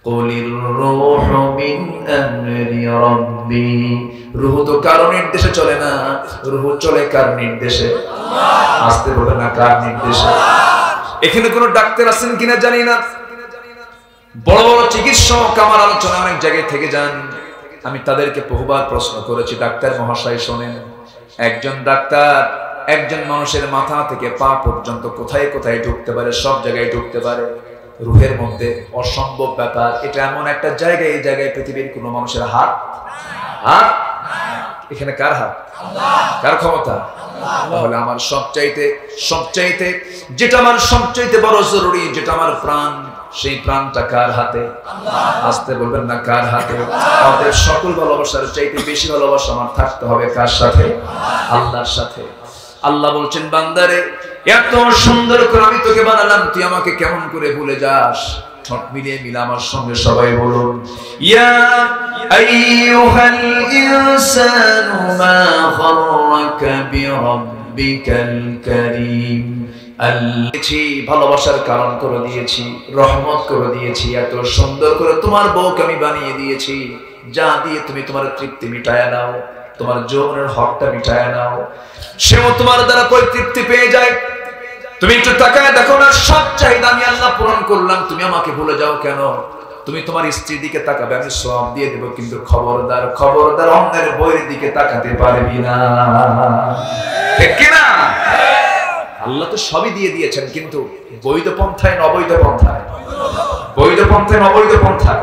কুলির রূহু মিন আমরি রাব্বি। রূহ তো কারো নির্দেশে চলে না, রূহ চলে কার নির্দেশে? আল্লাহ। আসতে বলে না, কার নির্দেশে? এখানে কোন ডাক্তার আছেন কিনা জানি না, বড় বড় চিকিৎসক আমার আলোচনা অনেক জায়গায় থেকে যান। আমি তাদেরকে বহুবার প্রশ্ন করেছি, ডাক্তার মহাশয় শোনেন, একজন ডাক্তার একজন মানুষের মাথা থেকে পা পর্যন্ত কোথায় কোথায় ঢুকতে পারে? সব জায়গায় ঢুকতে পারে। রুহের মধ্যে অসম্ভব ব্যাপার। এটা এমন একটা জায়গায়, এই জায়গায় পৃথিবীর কোনো মানুষের হাত হাত এখানে কার হাত? কার ক্ষমতা? তাহলে আমার সবচাইতে যেটা আমার সবচাইতে বড় জরুরি, যেটা আমার প্রাণ, সেই প্রাণটা কার হাতে? আসতে বলবেন না, কার হাতে? আমাদের সকল ভালোবাসার চাইতে বেশি ভালোবাসা আমার থাকতে হবে কার সাথে? আল্লাহর সাথে। আল্লাহ বলছেন, বান্দারে এত সুন্দর করে আমি তোকে বানালাম, তুই আমাকে কেমন করে ভুলে যাস? ঠোঁট মিলিয়ে মিলে আমার সঙ্গে সবাই বলুন, ইয়া আইয়ুহাল ইনসানু মা গাররাকা বিরাব্বিকাল কারীম। ভালোবাসার কারণ করে দিয়েছি, রহমত করে দিয়েছি, এত সুন্দর করে তোমার বউকে আমি বানিয়ে দিয়েছি, যা দিয়ে তুমি তোমার তৃপ্তি মিটায় নাও, তোমার যৌবনের হকটা মিটায় নাও, সেও তোমার দ্বারা পরিতৃপ্তি পেয়ে যায়। তুমি একটু তাকায় দেখো না, সব চাহিদা আমি আল্লাহ পূরণ করলাম, তুমি আমাকে ভুলে যাও কেন? তুমি তোমার স্ত্রীর দিকে তাকাবে, আমি সওয়াব দিয়ে দেব, কিন্তু খবরদার খবরদার অন্যের বউয়ের দিকে তাকাতে পারবি না, ঠিক কি না? আল্লাহ তো সবই দিয়ে দিয়েছেন, কিন্তু বৈধ পন্থায় অবৈধ পন্থায়, বৈধ পন্থায় অবৈধ পন্থায়।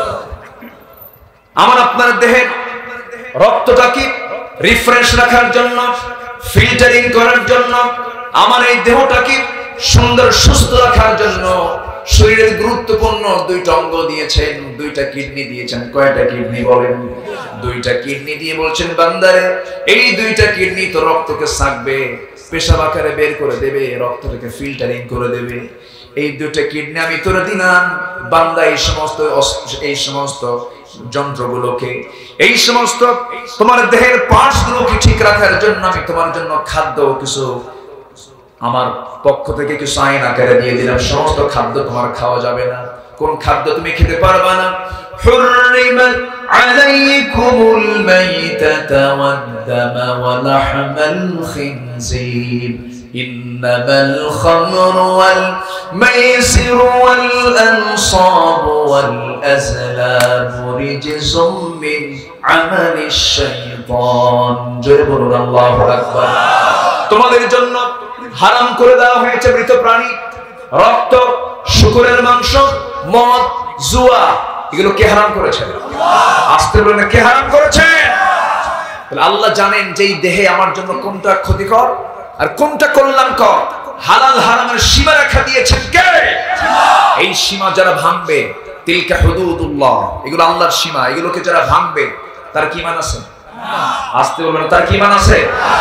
আমার আপনার দেহের রক্তটাকে রিফ্রেশ রাখার জন্য, ফিল্টারিং করার জন্য, আমার এই দেহটাকে সুন্দর সুস্থ রাখার জন্য শরীরের গুরুত্বপূর্ণ দুইটা অঙ্গ দিয়েছেন, দুইটা কিডনি দিয়েছেন। কয়টা কিডনি বলেন? দুইটা কিডনি দিয়ে বলছেন, বান্দারে এই দুইটা কিডনি তো রক্তকে ছাকবে, পেশাব আকারে বের করে দেবে, রক্তটাকে ফিল্টারিং করে দেবে। এই দুইটা কিডনি আমি তোরে দিলাম, বান্দা এই সমস্ত যন্ত্রগুলোকে, এই সমস্ত তোমার দেহের পার্টসগুলোকে ঠিক রাখার জন্য আমি তোমার জন্য খাদ্য কিছু আমার পক্ষ থেকে কিছু আইন আকারে দিয়ে দিলাম। সমস্ত খাদ্য তোমার খাওয়া যাবে না, কোন খাদ্য তুমি খেতে পারবে না। হুররিমাত আলাইকুমুল মাইতাতা ওয়াদ-দামা ওয়া লাহমাল খিনজির ইন্নামাল খামরু ওয়াল মাইসিরু ওয়াল আনসাবু ওয়াল আজলামু রিজসুম মিন আমালিশ শাইতান। জোরে বলুন আল্লাহু আকবার। তোমাদের জন্য হারাম করে দেওয়া হয়েছে মৃত প্রাণী, রক্ত, শূকরের মাংস, মদ, জুয়া। এগুলো কে হারাম করেছেন? আসতে বলেন, কে হারাম করেছেন? আল্লাহ জানেন যে এই দেহে আমার জন্য কোনটা ক্ষতিকর আর কোনটা কল্যাণকর। হালাল হারামের সীমা রেখা দিয়েছেন কে? এই সীমা যারা ভাঙবে, তিলকা হুদুদুল্লাহ, এগুলো আল্লাহর সীমা, এগুলোকে যারা ভাঙবে তার কি মান আছে? আসতে বলবেন, তার কি মান আছে?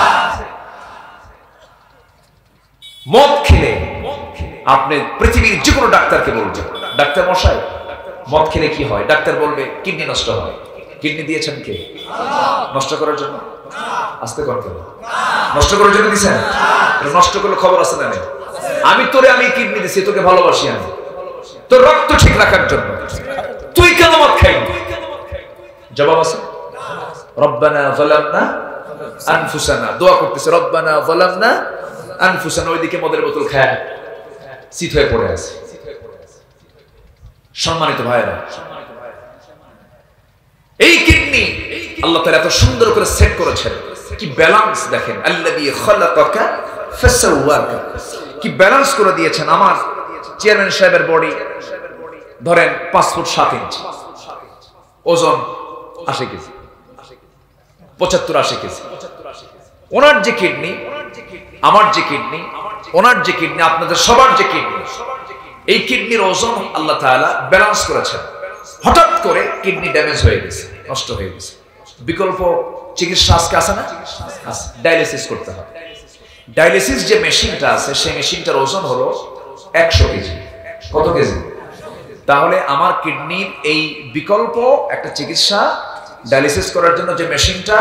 মদ খেলে আপনি পৃথিবীর যে কোনো ডাক্তারকে বলবেন, ডাক্তার মশাই মদ খেলে কি হয়? ডাক্তার বলবে কিডনি নষ্ট হয়। কিডনি দিয়েছেন কে? নষ্ট করার জন্য? আস্তে করতে হবে, নষ্ট করার জন্য দিয়েছেন? নষ্ট করলে খবর আছে না? আমি কিডনি দিছি, তোকে ভালোবাসি, আমি তোর রক্ত ঠিক রাখার জন্য, তুই কেন মদ খাইনি? জবাব আছে? রব্বানা যালামনা আনফুসানা, দোয়া করতেছে, রব্বানা যালামনা আনফুসানা। ওইদিকে মদের বোতল খায় শীত হয়ে পড়ে আছে। সম্মানিত ভাইরা, এই কিডনি আল্লাহ তাআলা এত সুন্দর করে সেট করেছেন, কি ব্যালেন্স দেখেন। আল্লাযী খালাকাকা ফাসাওয়াকা, কি ব্যালেন্স করে দিয়েছেন। আমার চেয়ারম্যান সাহেবের বডি ধরেন 5 ফুট 7 ইঞ্চি, ওজন 80 কেজি, 75-80 কেজি। ওনার যে কিডনি, আমার যে কিডনি, ওনার যে কিডনি, আপনাদের সবার যে কিডনি, এই কিডনির ওজন আল্লাহ তাআলা ব্যালেন্স করেছেন। হঠাৎ করে কিডনি ড্যামেজ হয়ে গেছে, নষ্ট হয়ে গেছে, বিকল্প চিকিৎসা আজকে আছে না? ডায়ালিসিস করতে হবে। ডায়ালিসিস যে মেশিনটা আছে, সেই মেশিনটার ওজন হলো 100 কেজি। কত কেজি? তাহলে আমার কিডনির এই বিকল্প একটা চিকিৎসা, ডায়ালিসিস করার জন্য যে মেশিনটা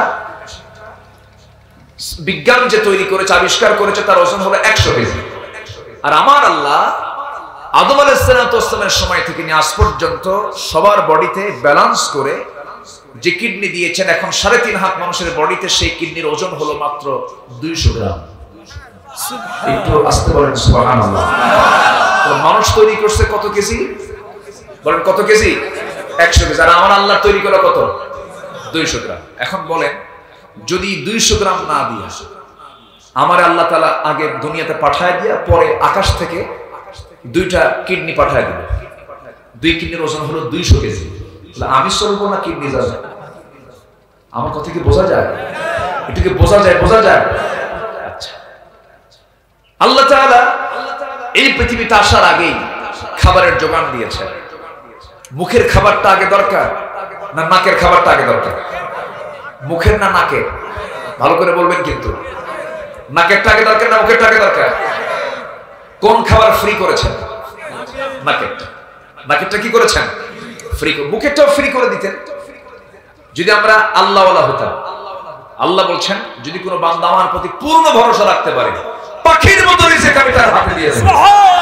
বিজ্ঞান যে তৈরি করেছে, আবিষ্কার করেছে, তার ওজন হলো 100 কেজি। আর আমার আল্লাহ আদম আলাইহিস সালামের সময় থেকে নিয়ে আজ পর্যন্ত সবার বডিতে ব্যালেন্স করে যে কিডনি দিয়েছেন, এখন 3.5 হাত মানুষের বডিতে সেই কিডনির ওজন হলো মাত্র 200 গ্রাম। একটু আস্তে বলেন সুবহানাল্লাহ। মানুষ তৈরি করছে কত কেজি? বলেন কত কেজি? 100 কেজি। আর আমার আল্লাহ তৈরি করা কত? 200 গ্রাম। এখন বলেন, যদি 200 গ্রাম না দিয়ে আমার আল্লাহ তাআলা আগে দুনিয়াতে পাঠায় দিয়া পরে আকাশ থেকে 2টা কিডনি পাঠায় দিল, 2 কিডনির ওজন হলো 200 কেজি, আমি চলবো না কিডনি যাবে? আমার কথা কি বোঝা যায়? এটাকে বোঝা যায়? বোঝা যায়? আচ্ছা, আল্লাহ তাআলা এই পৃথিবীতে আসার আগেই খাবারের যোগান দিয়েছেন। মুখের খাবারটা আগে দরকার না নাকের খাবারটা আগে দরকার? মুখের না নাকের? ভালো করে বলবেন কিন্তু। নাকেরটা আগে দরকার না মুখেরটা আগে দরকার? কোন খাবার ফ্রি করেছেন? নাকেরটা। নাকেরটা কি করেছেন? ফ্রি। মুখেরটাও ফ্রি করে দিতেন যদি আমরা আল্লাহওয়ালা হতাম। আল্লাহ বলছেন, যদি কোনো বান্দা আমার প্রতি পূর্ণ ভরসা রাখতে পারে, পাখির মতো রিজিক আমি তার হাতে দিয়ে দেব।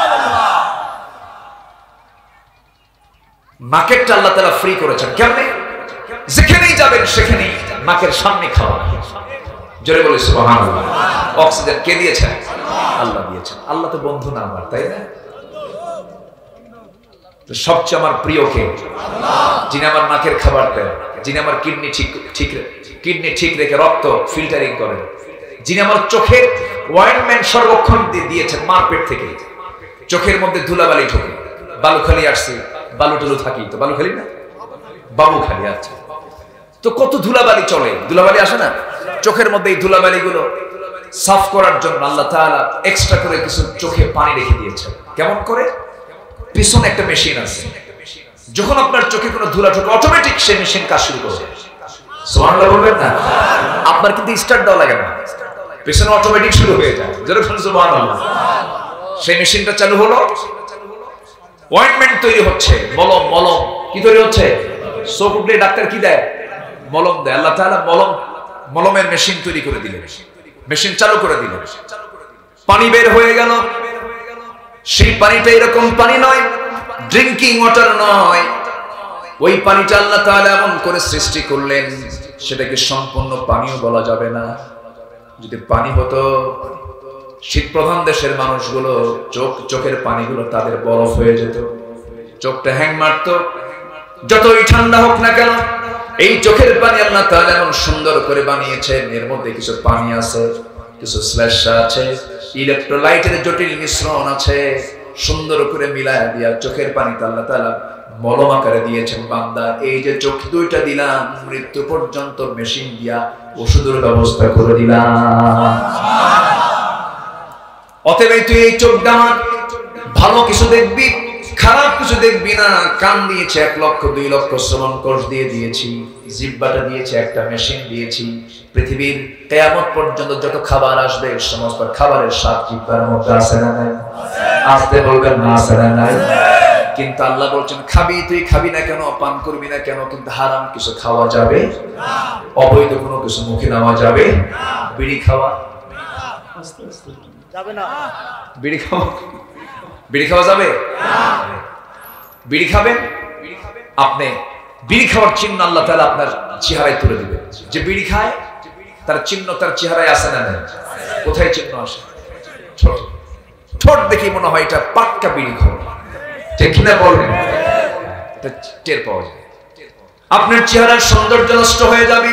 নাকেরটা আল্লাহ তাআলা ফ্রি করেছেন। কেমনে? যেখানেই যাবেন সেখানেই নাকের সামনে খাওয়া। জোরে বলে সুবহানাল্লাহ। অক্সিজেন কে দিয়েছেন? আল্লাহ দিয়েছেন। আল্লাহ তো বন্ধু না আমার, তাই না? তো সবচেয়ে আমার প্রিয় কে? যিনি আমার নাকের খাবার দেন, যিনি আমার কিডনি ঠিক রেখে রক্ত ফিল্টারিং করেন, যিনি আমার চোখের ওয়াইনমেন্ট সর্বক্ষণ দিয়েছেন মার পেট থেকে। চোখের মধ্যে ধুলাবালি ঢোকে, বালুখালি আসছে, বালুটুলু থাকি তো বালুখালি না, বাবুখালি আছে তো কত ধুলাবালি চলে, ধুলাবালি আসে না চোখের মধ্যে? এই ধুলাবালি গুলো সাফ করার জন্য আল্লাহ তাআলা এক্সট্রা করে কিছু চোখে পানি রেখে দিয়েছেন। কেমন করে? পিছনে একটা মেশিন আছে, যখন আপনার চোখে কোনো ধুলা ঢোকে অটোমেটিক সেই মেশিন কাজ শুরু করে। সুবহানাল্লাহ বলবেন না? আপনার কিন্তু স্টার্ট দেওয়া লাগে না, পিছনে অটোমেটিক শুরু হয়ে যায়। যেরকম সুবহানাল্লাহ। সেই মেশিনটা চালু হলো, অয়েন্টমেন্ট তৈরি হচ্ছে, মলম কি তৈরি হচ্ছে? চোখ উঠলে ডাক্তার কি দেয়? মলম দেয়। আল্লাহ তাআলা মলমের মেশিন তৈরি করে দিলেন, মেশিন চালু করে দিলেন। পানি বের হয়ে গেল। সেই পানিটা এরকম পানি নয়, ড্রিঙ্কিং ওয়াটার নয়। ওই পানিটা আল্লাহ তাআলা এমন করে সৃষ্টি করলেন, সেটাকে সম্পূর্ণ পানিও বলা যাবে না। যদি পানি হতো, শীত প্রধান দেশের মানুষগুলো চোখের পানিগুলো তাদের বরফ হয়ে যেত, চোখটা হ্যাং মারত। যতই ঠান্ডা হোক না কেন, এই চোখের পানি আল্লাহ তাআলা এমন সুন্দর করে বানিয়েছেন, এর মধ্যে কিছু পানি আছে, কিছু শ্লেষ্মা আছে, ইলেকট্রোলাইটের জটিল মিশ্রণ আছে। সুন্দর করে মিলায়া দিয়া চোখের পানিতে আল্লাহ তাআলা মলম আকারে দিয়েছেন। বান্দা, এই যে চোখ 2টা দিলাম, মৃত্যু পর্যন্ত মেশিন দিয়া ওষুধের ব্যবস্থা করে দিলাম। অতএব তুই এই চোখটা আমার ভালো কিছু দেখবি, খারাপ কিছু দেখবি না। কান দিয়েছে 1 লক্ষ 2 লক্ষ শ্রবণ কোষ দিয়ে দিয়েছি, জিহ্বাটা দিয়েছে একটা মেশিন দিয়েছি। পৃথিবীর কিয়ামত পর্যন্ত যত খাবার আসবে সমস্ত খাবারের স্বাদ জিহ্বার মধ্যে আছে না নাই? আসতে বলবেন না, আছে না নাই? কিন্তু আল্লাহ বলছেন, খাবি, তুই খাবি না কেন, পান করবি না কেন, কিন্তু হারাম কিছু খাওয়া যাবে না, অবৈধ কোনো কিছু মুখে নেওয়া যাবে না। বিড়ি খাওয়া যাবে না, বিড়ি খাওয়া যাবে না। বিড়ি খাবেন আপনি, বিড়ি খাওয়ার চিহ্ন আল্লাহ তাআলা আপনার চেহারায় তুলে দিবেন। যে বিড়ি খায় তার চিহ্ন তার চেহারায় আসে না? কোথায় চিহ্ন আসে? ঠোঁট দেখি মনে হয় এটা পাক্কা বিড়ি খাওয়া, ঠিক কিনা বলবেন? এটা টের পাওয়া যায়। আপনার চেহারার সৌন্দর্য নষ্ট হয়ে যাবে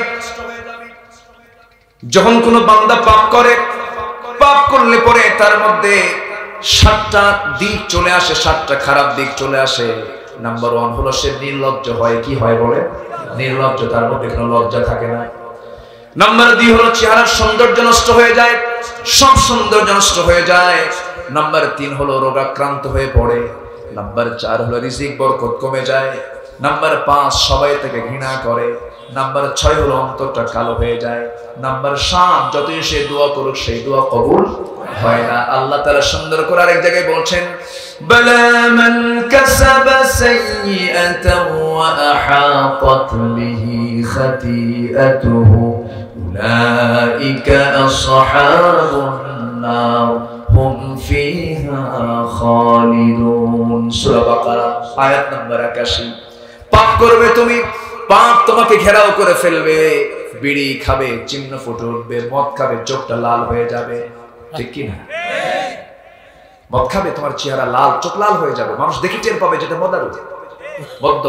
যখন কোনো বান্দা পাপ করে। পাপ করলে পরে তার মধ্যে 7টা দিক চলে আসে, 7টা খারাপ দিক চলে আসে। নাম্বার 1 হলো সে নির্লজ্জ হয়। কি হয় বলে? নির্লজ্জ, তার মধ্যে কোনো লজ্জা থাকে না। নাম্বার 2 হলো চেহারার সৌন্দর্য নষ্ট হয়ে যায়, সব সৌন্দর্য নষ্ট হয়ে যায়। নাম্বার 3 হলো রোগাক্রান্ত হয়ে পড়ে। নাম্বার 4 হলো রিজিক বরকত কমে যায়। নাম্বার 5 সবাই থেকে ঘৃণা করে। নাম্বার 6 হলো অন্তরটা কালো হয়ে যায়। নাম্বার 7 যতই সে দোয়া করুক সেই দোয়া কবুল হয় না। আল্লাহ তাআলা সুন্দর করে আরেক জায়গায় বলছেন, বালা মান কাসাবা সাইয়্যাতান ওয়া আহাতাত বিহি খাতিআতুহু উলাইকা আসহাবুন নার হুম ফিহা খালিদুন। সূরা বাকারা আয়াত নাম্বার 81। পাপ করবে তুমি, পাপ তোমাকে ঘেরাও করে ফেলবে, বিড়ি খাবে চিহ্ন ফুটে উঠবে, মদ খাবে চোখটা লাল হয়ে যাবে, ঠিক কি না? মদ খাবে তোমার চেহারা লাল, চোখ লাল হয়ে যাবে, মানুষ দেখে টের পাবে যেটা মদারু মদ্য।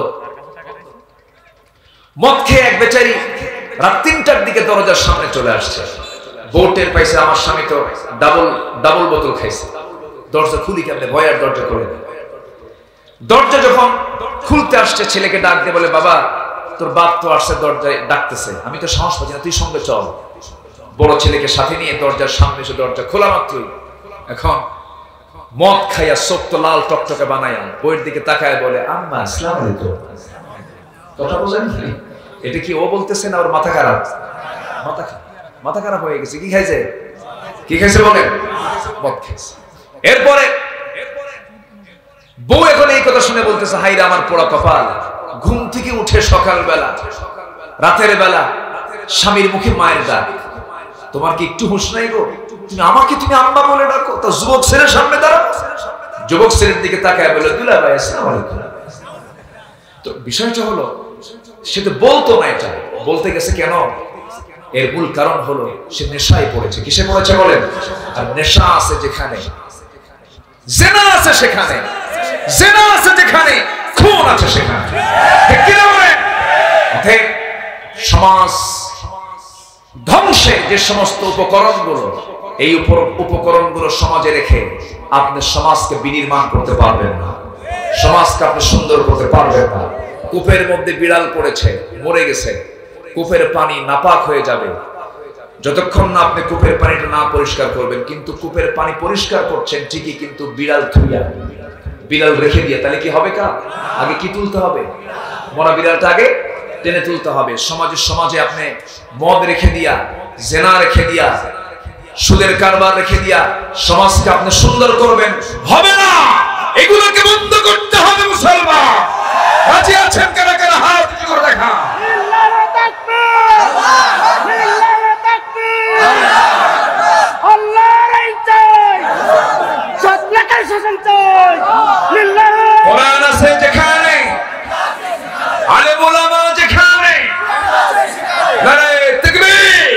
মদ খেয়ে এক বেচারি রাত 3টার দিকে দরজার সামনে চলে আসছে, বোটের পাইছে আমার স্বামী তো ডাবল বোতল খাইছে, দরজা খুলি কেমনে, ভয়ার দরজা খুলে দেয়। দরজা যখন খুলতে আসছে ছেলেকে ডাক দিয়ে বলে, বাবা তোর বাপ তো আসছে, দরজায় ডাকতেছে, আমি তো সাহস পাচ্ছি না, তুই সঙ্গে চল। বড় ছেলেকে সাথে নিয়ে দরজার সামনে এসে দরজা খোলা মাত্রই এখন মদ খাইয়া চোখ তো লাল টকটকে বানাইয়া বইয়ের দিকে তাকায় বলে, আম্মা আসসালামু আলাইকুম। কথা বুঝেন? এটা কি ও বলতেছে না ওর মাথা খারাপ? মাথা খারাপ হয়ে গেছে। কি খাইছে? কি খাইছে বলেন? মদ খাইছে। এরপরে বউ এখন এই কথা শুনে বলতেছে, হাইরে আমার পোড়া কপাল, ঘুম থেকে উঠে সকালবেলা রাতের বেলা স্বামীর মুখে মায়ের ডাক, তোমার কি একটু হুঁশ নাই গো? তুমি আমাকে তুমি আম্মা বলে ডাকো, তা যুবক ছেলের সামনে দাঁড়াও। যুবক ছেলের দিকে তাকায় বলে, দুলা ভাই আসসালামু আলাইকুম। তো বিষয়টা হলো সে তো বলতো না, এটা বলতে গেছে কেন? এর মূল কারণ হলো সে নেশায় পড়েছে। কিসে পড়েছে বলেন? আর নেশা আছে যেখানে, জিনা আছে সেখানে, জিনা আছে যেখানে, খুন আছে সেখানে, ঠিক কি না বলেন? সমাজ ধ্বংসে যে সমস্ত উপকরণগুলো, এই উপকরণগুলো সমাজে রেখে আপনি সমাজকে বিনির্মাণ করতে পারবেন না, সমাজকে আপনি সুন্দর করতে পারবেন না। কূপের মধ্যে বিড়াল পড়েছে, মরে গেছে, কূপের পানি নাপাক হয়ে যাবে যতক্ষণ না আপনি কূপের পানিটা না পরিষ্কার করবেন। কিন্তু কূপের পানি পরিষ্কার করছেন ঠিকই, কিন্তু বিড়াল থুইয়া, বিড়াল রেখে দিয়ে, তাহলে কি হবে? আগে কি তুলতে হবে? মরা বিড়ালটা আগে টেনে তুলতে হবে। সমাজে আপনি মদ রেখে দিয়া, জেনা রেখে দিয়া, সুদের কারবার রেখে দিয়া সমাজকে আপনি সুন্দর করবেন, হবে না। এগুলোকে বন্ধ করতে হবে। মুসলমান রাজি আছেন? কারা কারা হাত করে দেখা? লিল্লাহি তাকবীর, লিল্লাহি তাকবীর, আল্লাহর ইজ্জত, সত্যকে শাসন চাই। লিল্লাহি কোরআন আছে যেখানে, আলেম ওলামা যেখানে, নারে তাকবীর।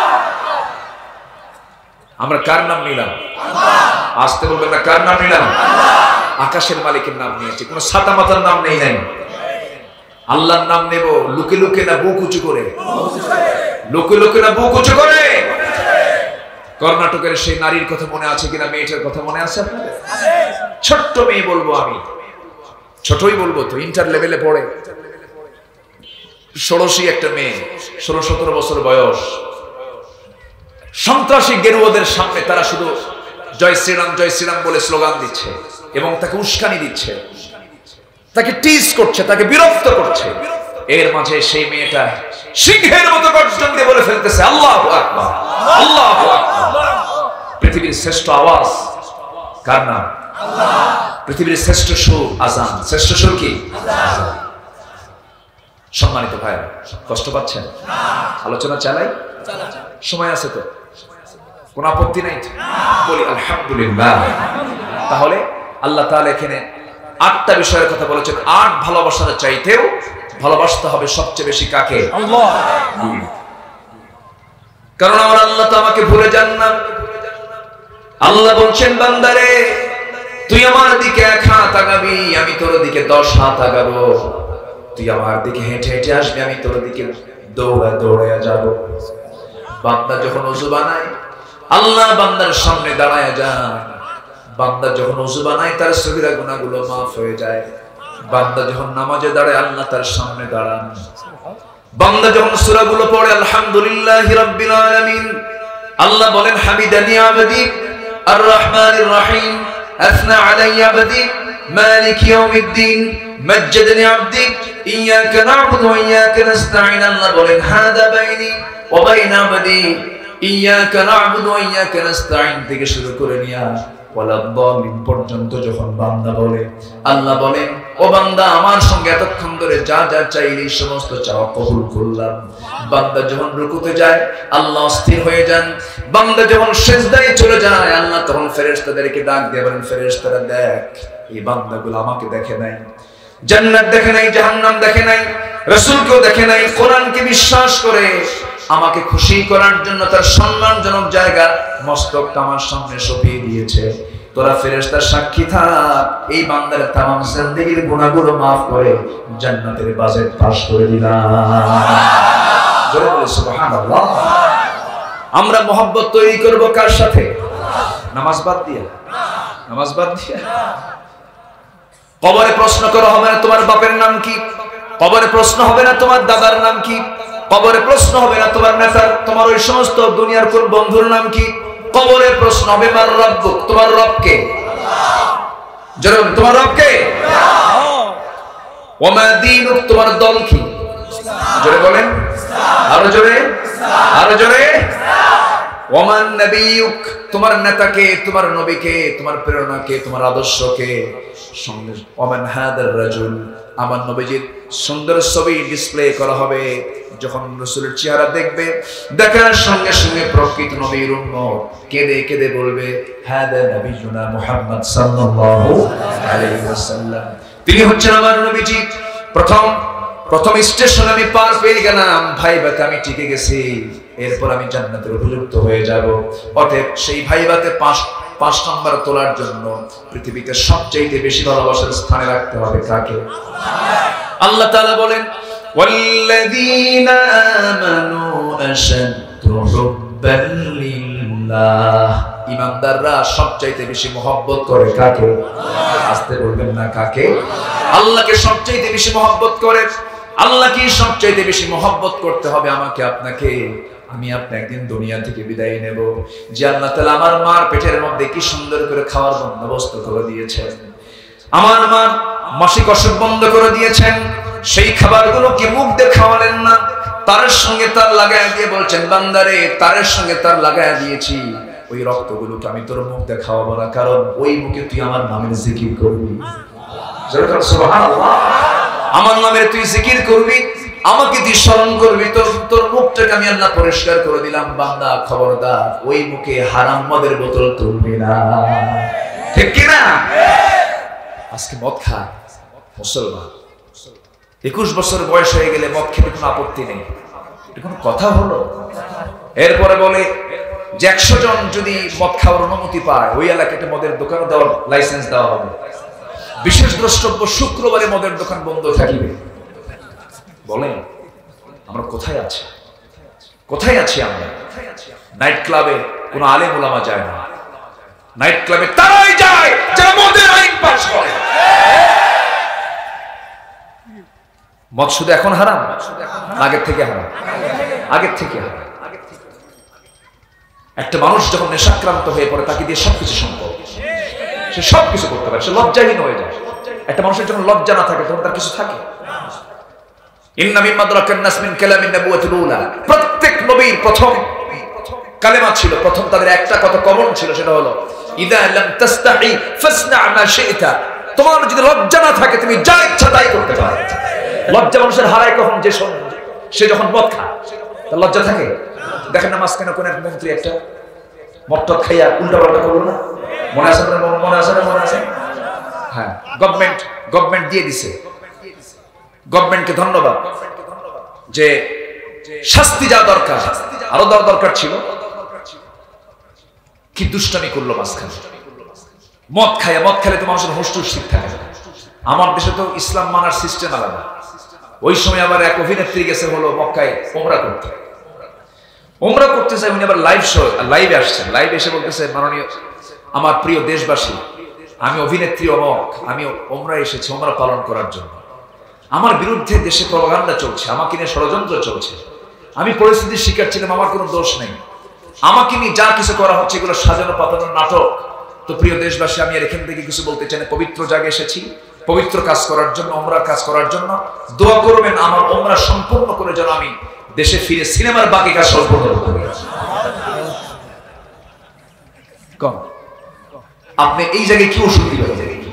আমরা কার নাম নিলাম? আসতে বলবেন না, কার নাম নিলাম? আকাশের মালিকের নাম নিয়েছি, কোন ছাতা মাতার নাম নেই নাই। আল্লাহর নাম নেব লুকে লুকে না বুক উঁচু করে? লুকে লুকে না বুক উঁচু করে? কর্ণাটকের সেই নারীর কথা মনে আছে কিনা, মেয়েটার কথা মনে আছে আপনাদের? ছোট্ট মেয়ে বলবো আমি, ছোটই বলবো তো, ইন্টার লেভেলে পড়ে, ষোড়শী একটা মেয়ে, 16-17 বছর বয়স। সন্ত্রাসী গেরুয়াদের সামনে তারা শুধু জয় শ্রীরাম বলে স্লোগান দিচ্ছে এবং তাকে উস্কানি দিচ্ছে, তাকে টিজ করছে, তাকে বিরক্ত করছে। এর মাঝে সেই মেয়েটা সিংহের মতো গর্জন দিয়ে বলে ফেলতেছে, আল্লাহু আকবার, আল্লাহু আকবার। পৃথিবীর শ্রেষ্ঠ আওয়াজ কার নাম? আল্লাহ। পৃথিবীর শ্রেষ্ঠ সুর আযান। শ্রেষ্ঠ সুর কি? আযান। সম্মানিত ভাইরা, কষ্ট পাচ্ছেন? আলোচনা চালাই? সময় আছে তো? কোন আপত্তি নাই? বলি আলহামদুলিল্লাহ। তাহলে আল্লাহ তাআলা এখানে 8টা বিষয়ের কথা বলেছেন। 8 ভালোবাসার চাইতেও ভালোবাসতে হবে সবচেয়ে বেশি কাকে? আল্লাহ। কারণ আমার আল্লাহ তো আমাকে ভুলে যান না। আল্লাহ বলছেন, বান্দারে তুই আমার দিকে 1 হাত আগাবি, আমি তোর দিকে 10 হাত আগাবো। তুই আমার দিকে হেঁটে হেঁটে আসবি, আমি তোর দিকে দৌড়ে যাব। বান্দা যখন ওযু বানায়, আল্লাহ বান্দার সামনে দাঁড়ায় যান। বান্দা যখন ওযু বানায়, তার সগীরা গুনাহগুলো মাফ হয়ে যায়। বান্দা যখন নামাজে দাঁড়ায়, আল্লাহ তার সামনে দাঁড়ান। বান্দা যখন সূরাগুলো পড়ে, আলহামদুলিল্লাহি রাব্বিল আলামিন, আল্লাহ বলেন, হামিদানি আবদি আর রহমানির রহিম, আসনা আলাইয়া আবদি মালিক ইয়াউমিদ্দিন, মজ্জাদানি আবদি ইয়াকা না'বুদু ওয়া ইয়াকা নাস্তাঈন। আল্লাহ বলেন, হাদা বাইনি ওয়া বাইনা আবদি ইয়াকা না'বুদু ওয়া ইয়াকা নাস্তাঈন থেকে শুরু করে নিয়া ওয়ালাদ-দাল্লিন পর্যন্ত যখন বান্দা বলে, আল্লাহ বলেন ও বান্দা আমার সঙ্গে এতক্ষণ ধরে যা যা চাইলি সমস্ত চাওয়া কবুল করলাম। বান্দা যখন রুকুতে যায় আল্লাহ স্থির হয়ে যান, বান্দা যখন সিজদায় চলে যায় আল্লাহ তখন ফেরেশতাদেরকে ডাক দিয়ে বলেন, ফেরেশতারা দেখ এই বান্দাগুলো আমাকে দেখে নাই, জান্নাত দেখে নাই, জাহান্নাম দেখে নাই, রাসূলকেও দেখে নাই, কোরআনকে বিশ্বাস করে আমাকে খুশি করার জন্য তার সম্মানজনক জায়গা মস্তকটা আমার সামনে সঁপিয়ে দিয়েছে। তোরা ফেরেশতার সাক্ষী থাক, এই বান্দার তামাম জিন্দেগীর গুনাহগুলো maaf করে জান্নাতের বাজেট পাস করে দিলাম। জোরে বলে সুবহানাল্লাহ। আমরা মহব্বত তৈরি করব কার সাথে? নামাজ বাদ দিয়ে, নামাজ বাদ দিয়ে। কবরে প্রশ্ন করা হবে না তোমার বাপের নাম কি, কবরে প্রশ্ন হবে না তোমার দাদার নাম কি, কবরে প্রশ্ন হবে না তোমার নেতার, তোমার ওই সমস্ত দুনিয়ার কোন বন্ধুর নাম কি, কবরে প্রশ্ন হবে মার রব্বুক, তোমার রব কে? জোরে তোমার রব কে? ওয়া মা দীনুক, তোমার দল কি? জোরে বলেন, আরো জোরে, আরো জোরে। ওয়া মান নবিয়ুক, তোমার নেতাকে, তোমার নবীকে, তোমার প্রেরণাকে, তোমার আদর্শকে। সঙ্গে ওয়া মান হাদার রাজুল, আমার নবীজির সুন্দর ছবি ডিসপ্লে করা হবে। যখন রাসূলের চেহারা দেখবে, দেখার সঙ্গে সঙ্গে প্রকৃত নবীর উম্মত কেঁদে কেঁদে বলবে, হাদা নবিয়ুনা মুহাম্মদ সাল্লাল্লাহু আলাইহি ওয়াসাল্লাম, তিনি হচ্ছেন আমার নবীজি। প্রথম স্টেশন আমি পার পেয়ে গেলাম, ভাইবাতে আমি টিকে গেছি, এরপর আমি জান্নাতের উপযুক্ত হয়ে যাব। অতএব সেই ভাইবাতে 5 নম্বর তোলার জন্য পৃথিবীতে সবচেয়ে বেশি ভালোবাসার স্থানে রাখতে হবে কাকে? আল্লাহ তাআলা বলেন, ওয়াল্লাযীনা আমানু আশাদ্দু হুব্বান লিল্লাহ, ঈমানদাররা সবচেয়ে বেশি মহব্বত করে কাকে? আস্তে বলবেন না, কাকে? আল্লাহকে সবচেয়ে বেশি মহব্বত করে। আল্লাহকে সবচেয়ে বেশি মহব্বত করতে হবে আমাকে আপনাকে। আমি আপনি একদিন দুনিয়া থেকে বিদায় নেব, যে আল্লাহ তাআলা আমার মার পেটের মধ্যে কি সুন্দর করে খাওয়ার বন্দোবস্ত করে দিয়েছেন, আমার মা মাসিক অসুখ বন্ধ করে দিয়েছেন, সেই খাবারগুলোকে মুখ দিয়ে খাওয়ালেন না, তার সঙ্গে তার লাগায় দিয়ে বলছেন, বান্দারে তার সঙ্গে তার লাগায় দিয়েছি, ওই রক্তগুলোকে আমি তোর মুখ দিয়ে খাওয়াবো না, কারণ ওই মুখে তুই আমার নামের জিকির করবি। সুবহানাল্লাহ। আমার নামের তুই জিকির করবি, আমাকে তুই স্মরণ করবি, তোর মুখটাকে আমি আল্লাহ পরিষ্কার করে দিলাম। বান্দা খবরদার ওই মুখে হারাম মদের বোতল তুলবি না, ঠিক কি না? আজকে মদ খায় মুসলমান, 21 বছর বয়স হয়ে গেলে মদ খেতে কোনো আপত্তি নেই, এটা কোনো কথা হলো? এরপরে বলে যে 100 জন যদি মদ খাওয়ার অনুমতি পায়, ওই এলাকাতে মদের দোকান দেওয়ার লাইসেন্স দেওয়া হবে। বিশেষ দ্রষ্টব্য, শুক্রবারে মদের দোকান বন্ধ থাকবে। বলেন আমরা কোথায় আছি? কোথায় আছি আমরা? নাইট ক্লাবে কোনো আলেম ওলামা যায় না, নাইট ক্লাবে তারাই যায় যারা মদের আইন পাস করে। মদ শুধু এখন হারাম, আগের থেকে হারাম, আগের থেকে হারাম। একটা মানুষ যখন নেশাক্রান্ত হয়ে পড়ে তাকে দিয়ে সবকিছু সম্ভব, সে সবকিছু করতে পারে, সে লজ্জাহীন হয়ে যায়। একটা মানুষের যখন লজ্জা না থাকে তখন তার কিছু থাকে। ইন্না মিম্মা আদরাকান নাস মিন কালামিন নবুওয়াতিল উলা, প্রত্যেক নবীর প্রথম কালেমা ছিল, প্রথম তাদের একটা কথা কমন ছিল, সেটা হলো ইযা লাম তাস্তাহি ফাসনা মা শি'তা, তোমার যদি লজ্জা না থাকে তুমি যা ইচ্ছা তাই করতে পারো। লজ্জা মানুষের হারায় কখন? যে সে যখন মদ খায় তার লজ্জা থাকে। দেখেন না মাঝখানে কোন এক মন্ত্রী একটা মদ খাইয়া উল্টা পাল্টা করলো না, মনে আছে? মনে আছে না? মনে আছে? হ্যাঁ, গভর্নমেন্ট দিয়ে দিছে, গভর্নমেন্টকে ধন্যবাদ যে শাস্তি যা দরকার আরো দরকার ছিল। কি দুষ্টামি করলো মাঝখানে, মদ খেলে তো মানুষের হুঁশ ঠিক থাকে। আমার দেশে তো ইসলাম মানার সিস্টেম আলাদা। ওই সময় আবার এক অভিনেত্রী গেছে হলো মক্কায় ওমরা করতে চাই, উনি আবার লাইভে আসছেন, লাইভে এসে বলতেছে, মাননীয় আমার প্রিয় দেশবাসী, আমি অভিনেত্রী অমক, আমি ওমরা এসেছি ওমরা পালন করার জন্য। আমার বিরুদ্ধে দেশে প্রপাগান্ডা চলছে, আমাকে নিয়ে ষড়যন্ত্র চলছে, আমি পরিস্থিতির শিকার ছিলাম, আমার কোনো দোষ নেই, আমাকে নিয়ে যা কিছু করা হচ্ছে এগুলো সাজানো পাতানোর নাটক। তো প্রিয় দেশবাসী, আমি আর এখান থেকে কিছু বলতে চাই না, পবিত্র জায়গায় এসেছি পবিত্র কাজ করার জন্য, ওমরা কাজ করার জন্য। দোয়া করবেন আমার ওমরা সম্পূর্ণ করে যেন আমি দেশে ফিরে সিনেমার বাকি কাজ সম্পূর্ণ করতে পারি। আপনি এই জায়গায় কি ওষুধ দিবেন?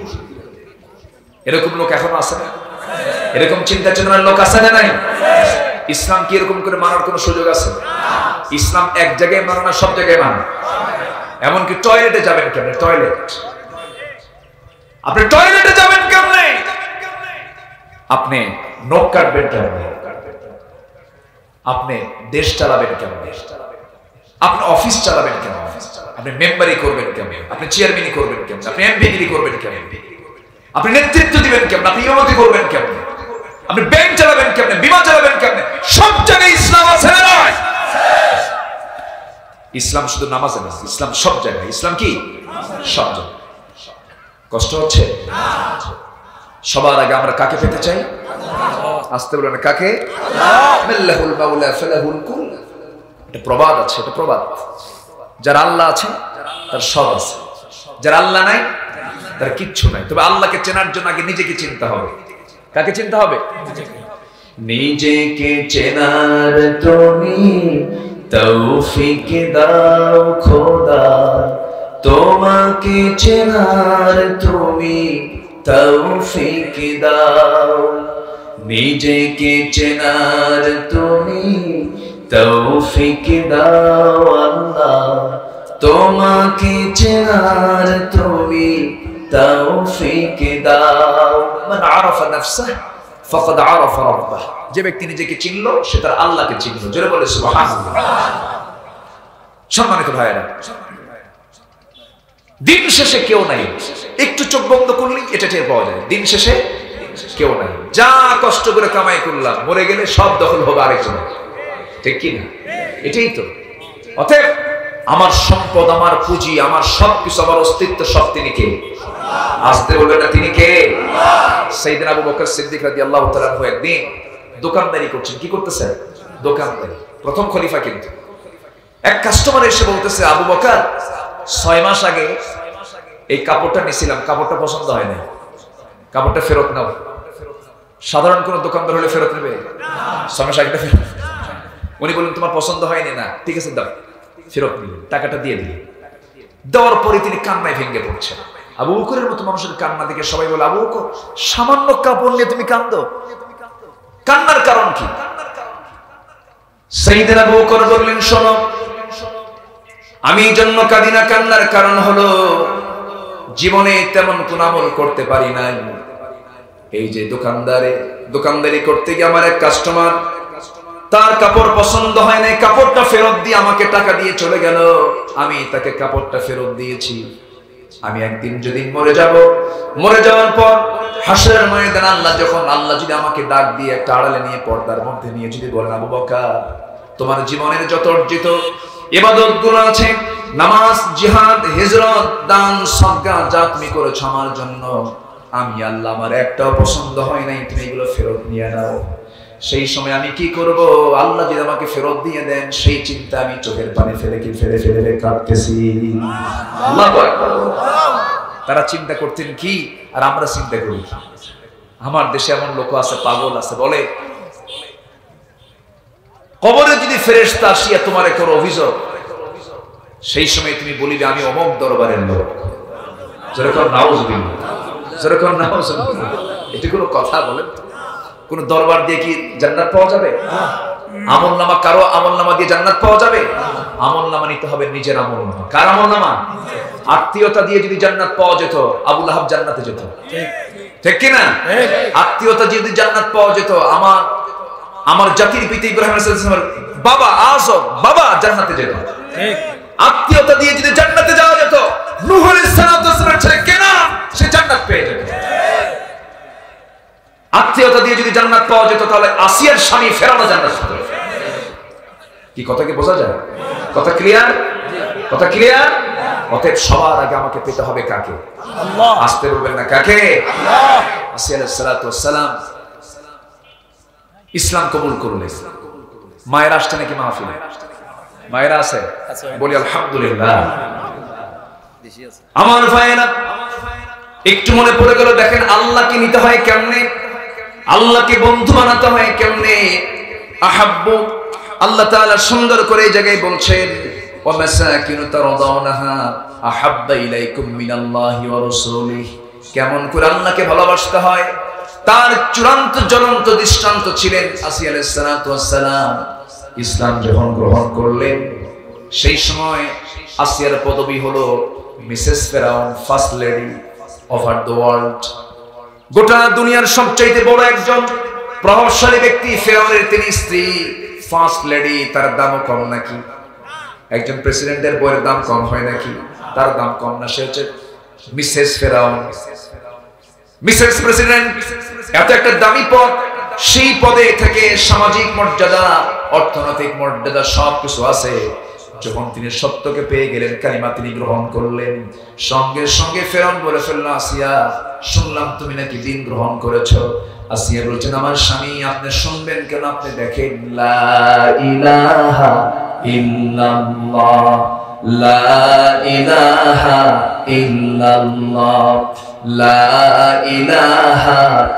এরকম লোক এখনো আছে না? এরকম চিন্তা চেতনার লোক আছে না নাই? ইসলাম কি এরকম করে মানার কোনো সুযোগ আছে? ইসলাম এক জায়গায় মানে না, সব জায়গায় মানে। এমনকি টয়লেটে যাবেন কেমনে? টয়লেট আপনি টয়লেটে যাবেন কেমনে? আপনি নখ কাটবেন কেমনে? আপনি দেশ চালাবেন কেমনে? আপনি অফিস চালাবেন কেমন? আপনি মেম্বারি করবেন কেমন? আপনি চেয়ারম্যানই করবেন কেমন? আপনি এমপিগিরি করবেন কেমন? আপনি নেতৃত্ব দিবেন কেমন? আপনি ইমামতি করবেন কেমন? আপনি ব্যাংক চালাবেন কেমন? বিমা চালাবেন কেমন? সব জায়গায় ইসলাম আছে না নাই? ইসলাম শুধু নামাজে না, ইসলাম সব জায়গায়। ইসলাম কি সব জায়গায়। কষ্ট হচ্ছে? সবার আগে আমরা কাকে পেতে চাই? আসতে বলেন কাকে? আল্লাহুল মাওলা ফালাহুল কুল। এটা প্রবাদ আছে, এটা প্রবাদ। যার আল্লাহ আছে তার সব আছে, যার আল্লাহ নাই তার কিচ্ছু নাই। তবে আল্লাহকে চেনার জন্য আগে নিজেকে চিনতে হবে। কাকে চিনতে হবে? নিজেকে চেনার তুমি তৌফিক দাও খোদা, তোমাকে চেনার তুমি তৌফিক দাও। নিজেকে চেনার তুমি তৌফিক দাও আল্লাহ, তোমাকে চেনার তুমি তৌফিক দাও। মান আরাফা নাফসাহু ফাকাদ আরাফা রাব্বাহ। যে ব্যক্তি নিজেকে চিনলো সে তার আল্লাহকে চিনলো। জোরে বলে সুবহানাল্লাহ। সম্মানিত ভাইয়েরা, দিন শেষে কেউ নাই। একটু চোখ বন্ধ করলেই এটা টের পাওয়া যায়। দিন শেষে কেউ নাই। যা কষ্ট করে কামাই করলাম, মরে গেলে সব দখল হবে আরেকজনের। ঠিক কি না? এটাই তো। অতএব আমার সম্পদ, আমার পুঁজি, আমার সবকিছু, আমার অস্তিত্ব সব তিনি কে? আসতে বলবেন না তিনি কে? সাইয়েদনা আবু বকর সিদ্দিক রাদিয়াল্লাহু তাআলা একদিন দোকানদারি করছেন। কি করতেছেন? দোকানদারি। প্রথম খলিফা কিন্তু। এক কাস্টমার এসে বলতেছে, আবু বকর 6 মাস আগে এই কাপড়টা নিছিলাম, কাপড়টা পছন্দ হয় না, কাপড়টা ফেরত নাও। সাধারণ কোন দোকানদার হলে ফেরত নেবে? 6 মাস আগে ফেরত। উনি বললেন তোমার পছন্দ হয়নি না, ঠিক আছে দাও। ফেরত নিলেন, টাকাটা দিয়ে দিলেন। দেওয়ার পরে তিনি কান্নায় ভেঙে পড়ছেন। আবু বকরের মতো মানুষের কান্না দেখে সবাই বলে, আবু বকর সামান্য কাপড় নিয়ে তুমি কাঁদো, কান্নার কারণ কি? সাইয়েদনা আবু বকর বললেন, শোনো, আমি এই জন্য কাঁদি না, কান্নার কারণ হলো জীবনে তেমন কোন আমল করতে পারি নাই। এই যে দোকানদারি করতে গিয়ে আমার এক কাস্টমার, তার কাপড় পছন্দ হয় নাই, কাপড়টা ফেরত দিয়ে আমাকে টাকা দিয়ে চলে গেল। আমি তাকে কাপড়টা ফেরত দিয়েছি। আমি একদিন যদি মরে যাব, মরে যাওয়ার পর হাসরের ময়দানে আল্লাহ যদি আমাকে ডাক দিয়ে একটা আড়ালে নিয়ে পর্দার মধ্যে নিয়ে যদি বলেন, আবু বকর তোমার জীবনের যত অর্জিত ইবাদত গুলো আছে, নামাজ, জিহাদ, হিজরত, দান, সাদকা যা তুমি করেছো আমার জন্য, আমি আল্লাহ আমার একটাও পছন্দ হয় নাই, তুমি এগুলো ফেরত নিয়ে নাও। সেই সময় আমি কি করব? আল্লাহ যদি আমাকে ফেরত দিয়ে দেন সেই চিন্তা আমি চোখের পানি ফেলে কাঁদতেছি। আল্লাহু আকবার। তারা চিন্তা করতেন কি আর আমরা চিন্তা করি? আমার দেশে এমন লোক আছে, পাগল আছে, বলে কবরে যদি ফেরেশতা আসিয়া তোমার কোনো অভিযোগ, সেই সময় তুমি বলিবে আমি অমুক দরবারের লোক। যেরকম নাউজুবিল্লাহ, যেরকম নাউজুবিল্লাহ। এটা কোনো কথা বলেন? কোন দরবার দিয়ে কি জান্নাত পাওয়া যাবে? আমলনামা, কারো আমলনামা দিয়ে জান্নাত পাওয়া যাবে? আমলনামা নিতে হবে নিজের আমলনামা। কার আমলনামা? আত্মীয়তা দিয়ে যদি জান্নাত পাওয়া যেত, আবু লাহাব জান্নাতে যেত। ঠিক কি না? আত্মীয়তা যদি জান্নাত পাওয়া যেত, আমার জাতির পিতা ইব্রাহিম আলাইহিস সালামের বাবা আযম বাবা জান্নাতে যেত। ঠিক। আত্মীয়তা দিয়ে যদি জান্নাতে যাওয়া যেত, নূহ আলাইহিস সালামের ছেলে কেনান সে জান্নাত পেয়ে যেত। আত্মীয়তা দিয়ে যদি জান্নাত পাওয়া যেত, তাহলে আসিয়ার স্বামী ফেরাউন জান্নাত পেত। কি কথা কি বোঝা যায়? কথা ক্লিয়ার? কথা ক্লিয়ার? অতএব সবার আগে আমাকে পেতে হবে কাকে? আল্লাহ। আসতে বলবেন না কাকে? আল্লাহ। আসিয়া আলাইহিস সালাতু ওয়াস সালাম ইসলাম কবুল করলেন। মায়েরা আসছে নাকি মাহফিলে? মায়েরা আছে? বলি আলহামদুলিল্লাহ। আমার ভাইয়েরা, একটু মনে পড়ে গেল, দেখেন আল্লাহকে নিতে হয় কেমনে, আল্লাহকে বন্ধু বানাতে হয় কেমনে। আহাব্বু, আল্লাহ তাআলা সুন্দর করে এই জায়গায় বলছেন, ওয়া মাসাকিনু তারদাউনাহা আহাব্বা ইলাইকুম মিনাল্লাহি ওয়া রাসূলিহি। কেমন করে আল্লাহকে ভালোবাসতে হয় তার চূড়ান্ত জ্বলন্ত দৃষ্টান্ত ছিলেন আসিয়া আলাইহিস সালাতু ওয়াস সালাম। ইসলাম যখন গ্রহণ করলেন সেই সময় আসিয়ার পদবী হলো মিসেস ফেরাউন, first lady over the world. গোটা দুনিয়ার সবচেয়ে বড় একজন প্রভাবশালী ব্যক্তি ফেরাউনের তিনি স্ত্রী ফার্স্ট লেডি। তার দামও কম নাকি? একজন প্রেসিডেন্টের বইয়ের দাম কম হয় নাকি? তার দাম কম না, সে হচ্ছে মিসেস ফেরাউন, মিসেস প্রেসিডেন্ট। এত একটা দামি পদ, সেই পদে থেকে সামাজিক মর্যাদা, অর্থনৈতিক মর্যাদা সবকিছু আছে। যখন তিনি সত্যকে পেয়ে গেলেন, কালিমা তিনি গ্রহণ করলেন, সঙ্গে সঙ্গে ফেরাউন বলে ফেলল, আসিয়া শুনলাম তুমি নাকি দিন গ্রহণ করেছো। আসিয়া বলছেন, আমার স্বামী আপনি শুনবেন কেন? আপনি দেখেন, লা ইলাহা ইল্লাল্লাহ, লা ইলাহা ইল্লাল্লাহ, লা ইলাহা।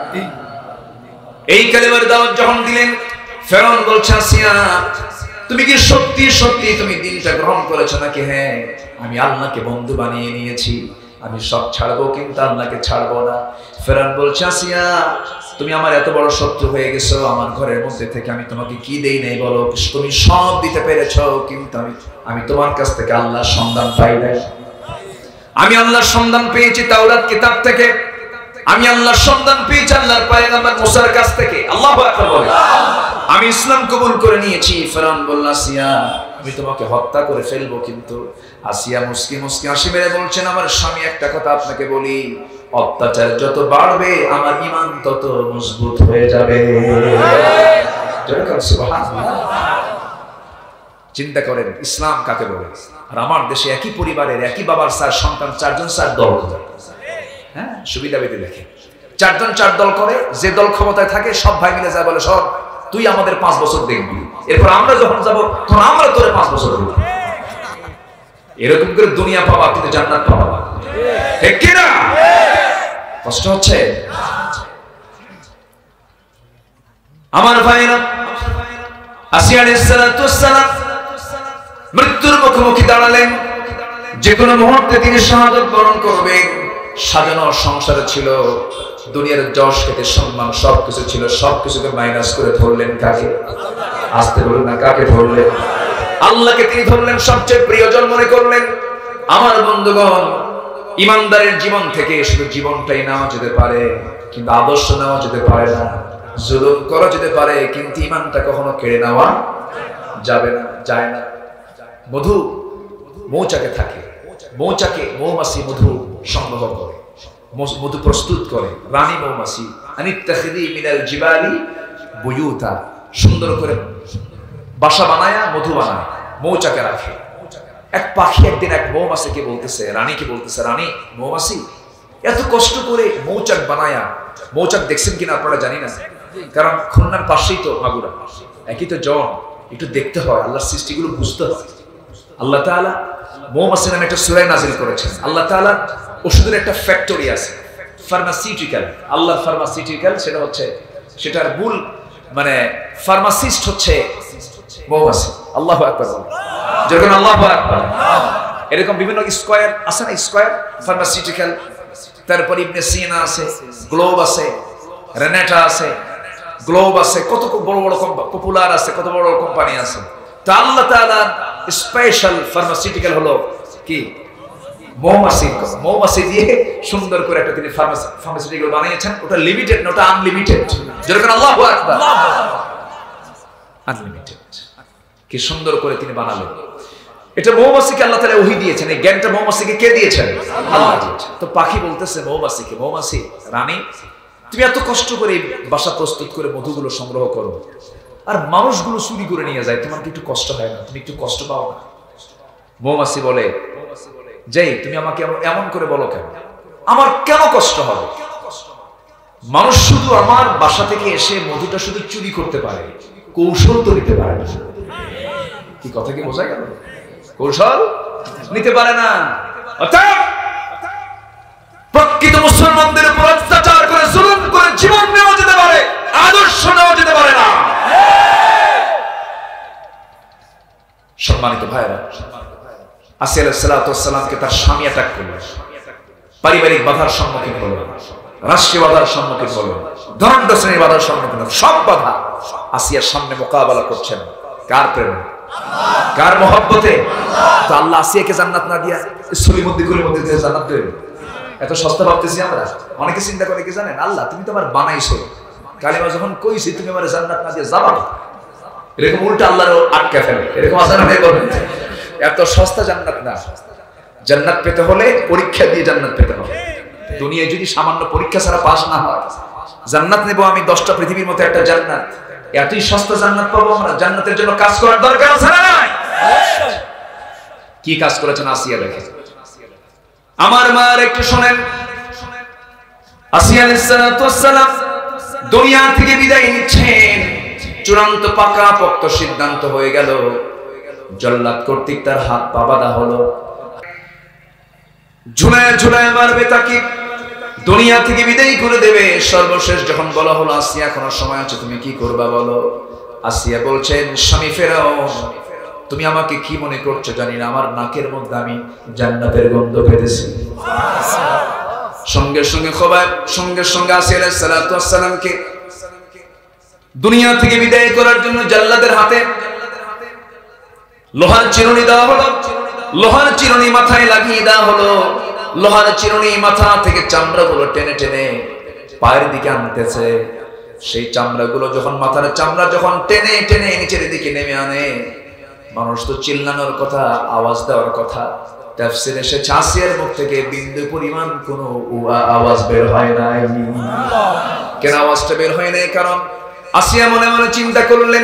এই কালিমার দাওয়াত যখন দিলেন, ফেরাউন বলছে, আসিয়া তুমি কি সত্যি সত্যি তুমি দিনটা গ্রহণ করেছো নাকি? হ্যাঁ, আমি আল্লাহকে বন্ধু বানিয়ে নিয়েছি, আমি সব ছাড়বো কিন্তু আল্লাহকে ছাড়বো না। ফেরাউন বলছে, আসিয়া তুমি আমার এত বড় শত্রু হয়ে গেছো, আমার ঘরের মধ্যে থেকে আমি তোমাকে কি দেই নাই বলো? তুমি সব দিতে পেরেছো, কিন্তু আমি তোমার কাছ থেকে আল্লাহর সন্ধান পাই নাই। আমি আল্লাহর সন্ধান পেয়েছি তাওরাত কিতাব থেকে, আমি আল্লাহর সন্ধান পেয়েছি আল্লাহর পয়গম্বর মুসার কাছ থেকে। আল্লাহু আকবার বলে, আমি ইসলাম কবুল করে নিয়েছি। ফেরাউন বলল, আসিয়া আমি তোমাকে হত্যা করে ফেলবো। কিন্তু আসিয়া মুস্কি মুস্কি হাসি মেরে বলছেন, আমার স্বামী একটা কথা আপনাকে বলি, অত্যাচার যত বাড়বে আমার ঈমান তত মজবুত হয়ে যাবে। চিন্তা করেন ইসলাম কাকে বলে। আর আমার দেশে একই পরিবারের একই বাবার স্যার সন্তান চারজন স্যার দল করে। হ্যাঁ, সুবিধা পেতে দেখে চারজন চার দল করে। যে দল ক্ষমতায় থাকে সব ভাই মিলে যায়, বলে সব তুই আমাদের 5 বছর দেখবি, এরপর আমরা যখন যাবো তখন আমরা তোরে 5 বছর দেখবো। এরকম করে দুনিয়া পাবা কিন্তু জান্নাত পাবা না, ঠিক কি না? কষ্ট হচ্ছে আমার ভাইরা। আসিয়া আলাইহিস সালাতু ওয়াস সালাম মৃত্যুর মুখোমুখি দাঁড়ালেন, যে কোনো মুহূর্তে তিনি শাহাদাত বরণ করবেন। সাজানো সংসারে ছিল, দুনিয়ার যশ খ্যাতি সম্মান সবকিছু ছিল, সবকিছুকে মাইনাস করে ধরলেন কাকে? আসতে বলুন না, কাকে ধরলেন? আল্লাহকে তিনি ধরলেন, সবচেয়ে প্রিয়জন মনে করলেন। আমার বন্ধুগণ, ইমানদারের জীবন থেকে শুধু জীবনটাই নেওয়া যেতে পারে, কিন্তু আদর্শ নেওয়া যেতে পারে না। জুলুম করা যেতে পারে, কিন্তু ইমানটা কখনো কেড়ে নেওয়া যাবে না, যায় না। মধু মৌচাকে থাকে, মৌচাকে মৌমাছি মধু সংগ্রহ করে, মধু প্রস্তুত করে। রানী মৌমাছি আনিত্তাখিদি মিনাল জিবালি বুয়ুতা, সুন্দর করে বাসা বানায়া মধু বানায়, মৌচাকে রাখে। এক পাখি একদিন এক মৌমাছিকে বলতেছে, রানীকে বলতেছে, রানী মৌমাছি এত কষ্ট করে মৌচাক বানায়া, মৌচাক দেখছেন কিনা আপনারা জানি না, কারণ খুলনার পাশেই তো মাগুরা, একই তো জন, একটু দেখতে হয়, আল্লাহর সৃষ্টিগুলো বুঝতে হয়। আল্লাহ তাআলা মৌমাছি নামে একটা সূরা নাযিল করেছেন। আল্লাহ তাআলা ওষুধের একটা ফ্যাক্টরি আছে, ফার্মাসিউটিক্যাল, আল্লাহ ফার্মাসিউটিক্যাল, সেটা হচ্ছে, সেটার মূল মানে ফার্মাসিস্ট হচ্ছে মৌমাছি। আল্লাহু আকবার, যখন আল্লাহু আকবার। এরকম বিভিন্ন স্কয়ার আছে না, স্কয়ার ফার্মাসিউটিক্যাল, তারপর ইবনে সিনা আছে, গ্লোব আছে, রেনেটা আছে, গ্লোব আছে, কত বড় বড় পপুলার আছে, কত বড় বড় কোম্পানি আছে। তো আল্লাহ তাআলা স্পেশাল ফার্মাসিউটিক্যাল হলো কি? মৌমাছি। মৌমাছি দিয়ে সুন্দর করে একটা তিনি ফার্মাসিউটিক্যাল বানিয়েছেন। ওটা লিমিটেড না, ওটা আনলিমিটেড। যেরকম আল্লাহু আকবার, আনলিমিটেড। কি সুন্দর করে তিনি বানালেন। এটা মৌমাছিকে আল্লাহ তাআলা ওহী দিয়েছেন। এই জ্ঞানটা মৌমাছিকে কে দিয়েছেন? আল্লাহ দিয়েছেন। তো পাখি বলতেছে মৌমাছিকে, মৌমাছি রানী তুমি এত কষ্ট করে বাসা প্রস্তুত করে মধুগুলো সংগ্রহ করো, আর মানুষগুলো চুরি করে নিয়ে যায়, তোমার কি একটু কষ্ট হয় না? তুমি একটু কষ্ট পাও না? মৌমাছি বলে, যাই তুমি আমাকে এমন করে বলো কেন? আমার কেন কষ্ট হবে? মানুষ শুধু আমার বাসা থেকে এসে মধুটা শুধু চুরি করতে পারে, কৌশল তো নিতে পারে না। কি কথা কি বোঝা গেল? কৌশল নিতে পারে না। অর্থাৎ প্রকৃত মুসলমানদের উপর অত্যাচার করে, জুলুম করে জীবন নেওয়া যেতে পারে, আদর্শ নেওয়া যেতে পারে না। সম্মানিত ভাইরা, আসিয়া আলাইহিস সালাতু ওয়াস সালামকে তার স্বামী অ্যাটাক করলেন, পারিবারিক বাধার সম্মুখীন হলো, রাষ্ট্রীয় বাধার সম্মুখীন হলো, ধনাঢ্য শ্রেণীর বাধার সম্মুখীন হলো। সব বাধা আসিয়ার সামনে মোকাবেলা করছেন কার প্রেমে, কার মহব্বতে? তো আল্লাহ আসিয়াকে জান্নাত না দিয়া সলিমুদ্দিন দিয়ে জান্নাত দেবেন? এত সস্তা ভাবতেছি আমরা। অনেকে চিন্তা করে কি জানেন, আল্লাহ তুমি তো আমার বানাইছো, কালিমা যখন কইছি তুমি আমার জান্নাত না দিয়ে যাবা, এরকম উল্টা আল্লাহরও আটকা ফেলে, এরকম আসার অনেক বলেন। এত সস্তা জান্নাত না। জান্নাত পেতে হলে পরীক্ষা দিয়ে জান্নাত পেতে হবে। দুনিয়ায় যদি সামান্য পরীক্ষা ছাড়া পাস না হয়, জান্নাত নেব আমি 10টা পৃথিবীর মতো একটা জান্নাত, এতই সস্তা জান্নাত পাবো আমরা? জান্নাতের জন্য কাজ করার দরকার আছে না নাই? কি কাজ করেছেন আসিয়া দেখেন। আমার মার একটু শুনেন, আসিয়া আলাইহিস সালাতু ওয়াস সালাম দুনিয়া থেকে বিদায় নিচ্ছেন, চূড়ান্ত পাকা পোক্ত সিদ্ধান্ত হয়ে গেল, জল্লাদ কর্তৃক তার হাত পা বাঁধা হলো, ঝুলায় ঝুলায় মারবে তাকে, দুনিয়া থেকে বিদায় করে দেবে। সর্বশেষ যখন বলা হলো আসিয়া এখনো সময় আছে, তুমি কি করবা বলো? আসিয়া বলছেন, স্বামী ফেরাউন, তুমি আমাকে কি মনে করছো জানি না, আমার নাকের মধ্যে আমি জান্নাতের গন্ধ পেতেছি। সঙ্গে সঙ্গে আসিয়া আলাইহিস সালাতু ওয়াস সালামকে দুনিয়া থেকে বিদায় করার জন্য জাল্লাদের হাতে লোহার চিরুনি দেওয়া হলো, লোহার চিরুনি মাথায় লাগিয়ে দেওয়া হলো। লোহার চিরুনি মাথা থেকে চামড়াগুলো টেনে টেনে পায়ের দিকে আনতেছে। সেই চামড়াগুলো যখন মাথার চামড়া যখন টেনে টেনে নিচের দিকে নেমে আনে, মানুষ তো চিল্লানোর কথা, আওয়াজ দেওয়ার কথা। তাফসীরে এসেছে আসিয়ার মুখ থেকে বিন্দু পরিমাণ কোনো আওয়াজ বের হয় নাই। কেন আওয়াজটা বের হয় নাই? কারণ আসিয়া মনে মনে চিন্তা করলেন,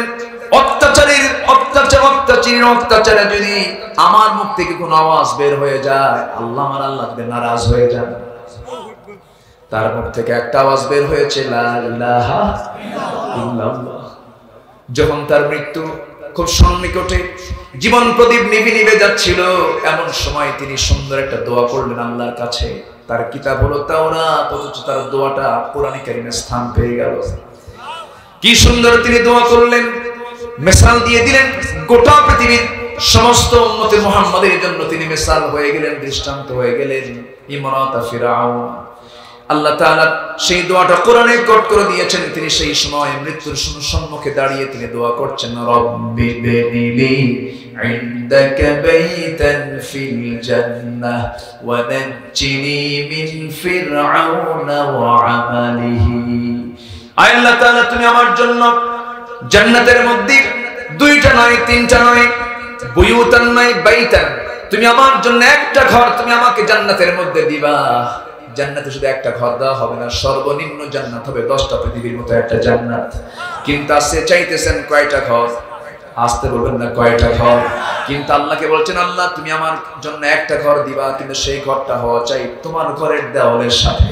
অত্যাচারে যদি আমার মুখ থেকে কোনো আওয়াজ বের হয়ে যায়, আল্লাহ যদি নারাজ হয়ে যান। তার মুখ থেকে একটা আওয়াজ বের হয়েছে, লা ইলাহা ইল্লাল্লাহ। যখন তার মৃত্যু খুব সন্নিকটে, জীবন প্রদীপ নিভে নিভে যাচ্ছিল, এমন সময় তিনি সুন্দর একটা দোয়া করলেন আল্লাহর কাছে। তার কিতাব হলো তাওরাত, অথচ তার দোয়াটা কোরআনে কারিমে স্থান পেয়ে গেল। কি সুন্দর তিনি দোয়া করলেন, মিসাল দিয়ে দিলেন গোটা পৃথিবীর সমস্ত উম্মতে মুহাম্মাদের জন্য। তিনি মিসাল হয়ে গেলেন, দৃষ্টান্ত হয়ে গেলেন। ইমরাত ফিরাউন, আল্লাহ তাআলা সেই দোয়াটা কোরআনে কোট করে দিয়েছেন। তিনি সেই সময় মৃত্যুর সম্মুখে দাঁড়িয়ে তিনি দোয়া করছেন, রব্বি বিনিলি ইনদাকা বাইতান ফিল জান্নাহ ওয়া নাজ্জিনি মিন ফিরআউনা ওয়া আমালিহি। আল্লাহ তাআলা তুমি আমার জন্য জান্নাতের মধ্যে 2টা নয় 3টা নয়, বুয়ুতান নয় বাইতান, তুমি আমার জন্য একটা ঘর তুমি আমাকে জান্নাতের মধ্যে দিবা। জান্নাতে শুধু একটা ঘর দেওয়া হবে না, সর্বনিম্ন জান্নাত হবে 10টা পৃথিবীর মতো একটা জান্নাত। কিন্তু আসে চাইতেছেন কয়টা ঘর? আসতে বলবেন না কয়টা ঘর, কিন্তু আল্লাহকে বলছেন, আল্লাহ তুমি আমার জন্য একটা ঘর দিবা, কিন্তু সেই ঘরটা হওয়া চাই তোমার ঘরের দেওয়ালের সাথে।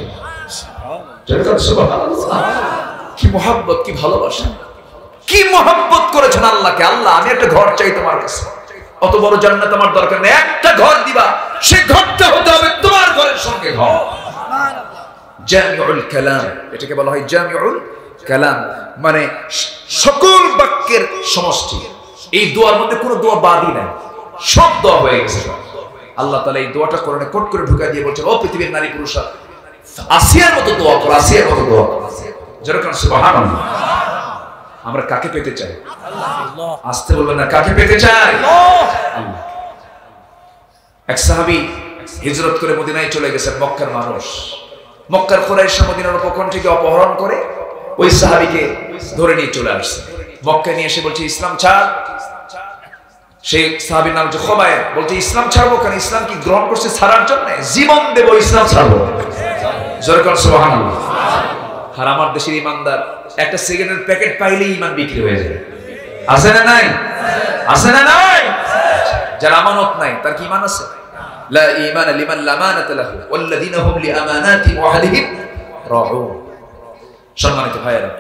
কি মহব্বত, কি ভালোবাসা, কি মহব্বত করেছেন আল্লাহকে। আল্লাহ আমি একটা ঘর চাই তোমার কাছে, অত বড় জান্নাত আমার দরকার নেই, একটা ঘর দিবা, সেই ঘরটা হতে হবে তোমার ঘরের সঙ্গে ঘর। জামিউল কালাম, এটাকে বলা হয় জামিউল কালাম, মানে সকল বাক্যের সমষ্টি। এই দোয়ার মধ্যে কোনো দোয়া বাদই নাই, সব দোয়া হয়ে গেছে। আল্লাহ তাআলা এই দোয়াটা কোরআনে কোট করে ঢুকা দিয়ে বলছেন, ও পৃথিবীর নারী পুরুষরা, আসিয়ার মতো দোয়া করো, আসিয়ার মতো দোয়া করো। যেরকম সুবহানাল্লাহ। আমরা কাকে পেতে চাই? আল্লাহ। আসতে বলবেন না, কাকে পেতে চাই? আল্লাহ। এক সাহাবী হিজরত করে মদিনায় চলে গেছেন, মক্কার মানুষ, মক্কার কুরাইশরা মদিনার উপকণ্ঠ থেকে অপহরণ করে ওই সাহাবীকে ধরে নিয়ে চলে আসছে। মক্কায় নিয়ে এসে বলছে ইসলাম ছাড়। সেই সাহাবীর নাম হচ্ছে খুবাইব। বলছে ইসলাম ছাড়বো কেন? ইসলাম কি গ্রহণ করছে ছাড়ার জন্য? জীবন দেব, ইসলাম ছাড়বো। জোরে করে সুবহানাল্লাহ। আর আমার দেশের ইমানদার একটা সিগারেটের প্যাকেট পাইলেই ইমান বিক্রি হয়ে যায়। আছে না নাই? আছে না নাই? যার আমানত নাই তার কি ইমান আছে? লা ঈমানা লিমান লা আমানাতা লাহু ওয়াল্লাযীনা হুম লিআমানাতিহিম ওয়া আহদিহিম রাউন। সম্মানিত ভাইয়েরা,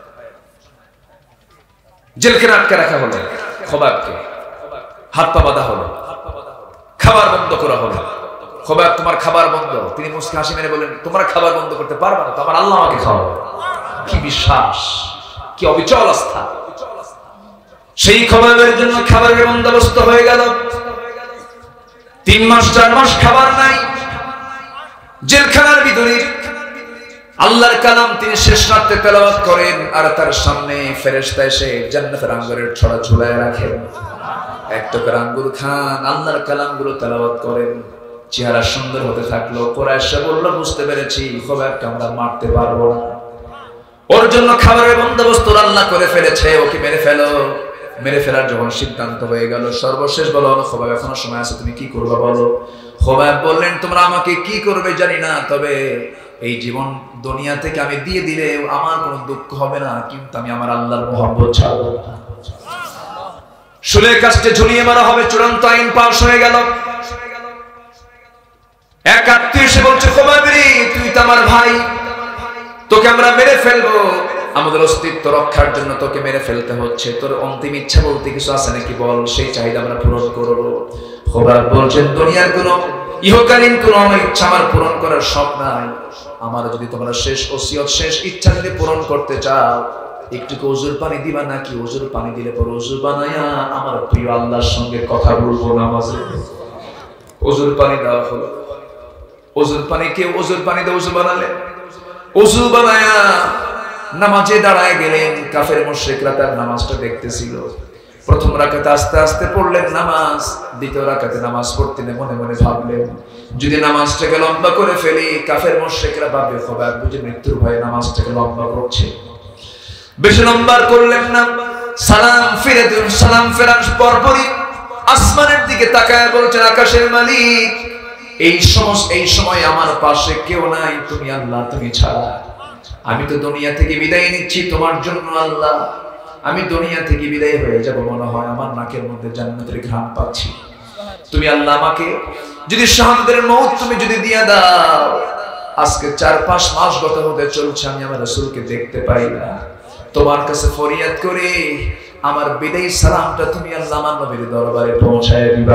জেলখানায় আটকে রাখা হলো খোবাবকে, হাত পা বাঁধা হলো, খাবার বন্ধ করা হলো। খোবাব তোমার খাবার বন্ধ। তিনি মুস্কি হাসি মেরে বলেন, তোমরা খাবার বন্ধ করতে পারবে না, তো আমার আল্লাহ আমাকে খাওয়াবে। কি বিশ্বাস, কি অবিচল আস্থা। সেই খোবাবের জন্য খাবারের বন্দোবস্ত হয়ে গেল। 3 মাস 4 মাস খাবার নাই, জেলখানার ভিতরে আল্লাহর কালাম তিনি শেষ রাতে তেলাওয়াত করেন, আর তার সামনে ফেরেশতা এসে জান্নাতের আঙ্গুরের ছড়া ঝুলায় রাখেন। এক টুকরা আঙ্গুর খান, আল্লাহর কালামগুলো তেলাওয়াত করেন। চেহারা সুন্দর হতে থাকলো। কুরাইশরা বলল, বুঝতে পেরেছি খোবাইবকে আমরা মারতে পারবো না, ওর জন্য খাবারের বন্দোবস্ত আল্লাহ করে ফেলেছে, ওকে মেরে ফেলো। মেরে ফেলার যখন সিদ্ধান্ত হয়ে গেল, সর্বশেষ বলো, খোবাইব এখনো সময় আছে, তুমি কি করবে বলো। খোবাইব বললেন, তোমরা আমাকে কি করবে জানি না, তবে এই জীবন দুনিয়া থেকে আমি দিয়ে দিলে আমার কোনো দুঃখ হবে না, কিন্তু আমি আমার আল্লাহর মহব্বত ছাড়বো না। শুলের কাছে ঝুলিয়ে মারা হবে, চূড়ান্ত আইন পাশ হয়ে গেল। এক আত্মীয় এসে বলছে, খোবাইব রে, তুই তো আমার ভাই, তোকে আমরা মেরে ফেলবো, আমাদের অস্তিত্ব রক্ষার জন্য তোকে মেরে ফেলতে হচ্ছে, তোর অন্তিম ইচ্ছা বলতে কিছু আছে নাকি বল, সেই চাহিদা আমরা পূরণ করবো। খোবাইব বলছেন, দুনিয়ার কোনো ইহকালীন কোনো আমার ইচ্ছা আমার পূরণ করার শখ নাই, আমার যদি তোমরা শেষ ওসিয়ত শেষ ইচ্ছা যদি পূরণ করতে চাও, একটু ওযুর পানি দিবা নাকি? ওযুর পানি দিলে পরে ওযু বানায়া আমার প্রিয় আল্লাহর সঙ্গে কথা বলবো নামাজে। ওযুর পানি দেওয়া হলো। ওযুর পানি, কেউ ওযুর পানি দিয়ে ওযু বানালে, ওযু বানায়া নামাজে দাঁড়ায় গেলেন। কাফের মুশরিকরা তার নামাজটা দেখতেছিল। প্রথম রাকাতে আস্তে আস্তে পড়লেন নামাজ, দ্বিতীয় রাকাতে নামাজ পড়তে মনে মনে ভাবলেন, যদি নামাজটাকে লম্বা করে ফেলি, কাফের মুশরিকরা ভাববে খোবাইব বুঝি মৃত্যুর ভয়ে নামাজটাকে লম্বা করছে। বেশি লম্বা করলেন না, সালাম ফিরে দিন। সালাম ফেরার পরপরই আসমানের দিকে তাকায় বলছেন, আকাশের মালিক, এই সময় আমার পাশে কেউ নাই, তুমি আল্লাহ, তুমি ছাড়া। আমি তো দুনিয়া থেকে বিদায় নিচ্ছি তোমার জন্য আল্লাহ, আমি দুনিয়া থেকে বিদায় হয়ে যাব, মনে হয় আমার নাকের মধ্যে জান্নাতের ঘ্রাণ পাচ্ছি। তুমি আল্লাহ আমাকে যদি শাহাদাতের মওত তুমি যদি দিয়ে দাও, আজকে 4-5 মাস গত হতে চলছে, আমি আমার রাসূলকে দেখতে পাই না। তোমার কাছে ফরিয়াদ করে আমার বিদায়ী সালামটা তুমি আল্লাহ আমার নবীর দরবারে পৌঁছায় দিবা।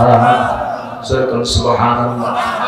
সুবহানাল্লাহ।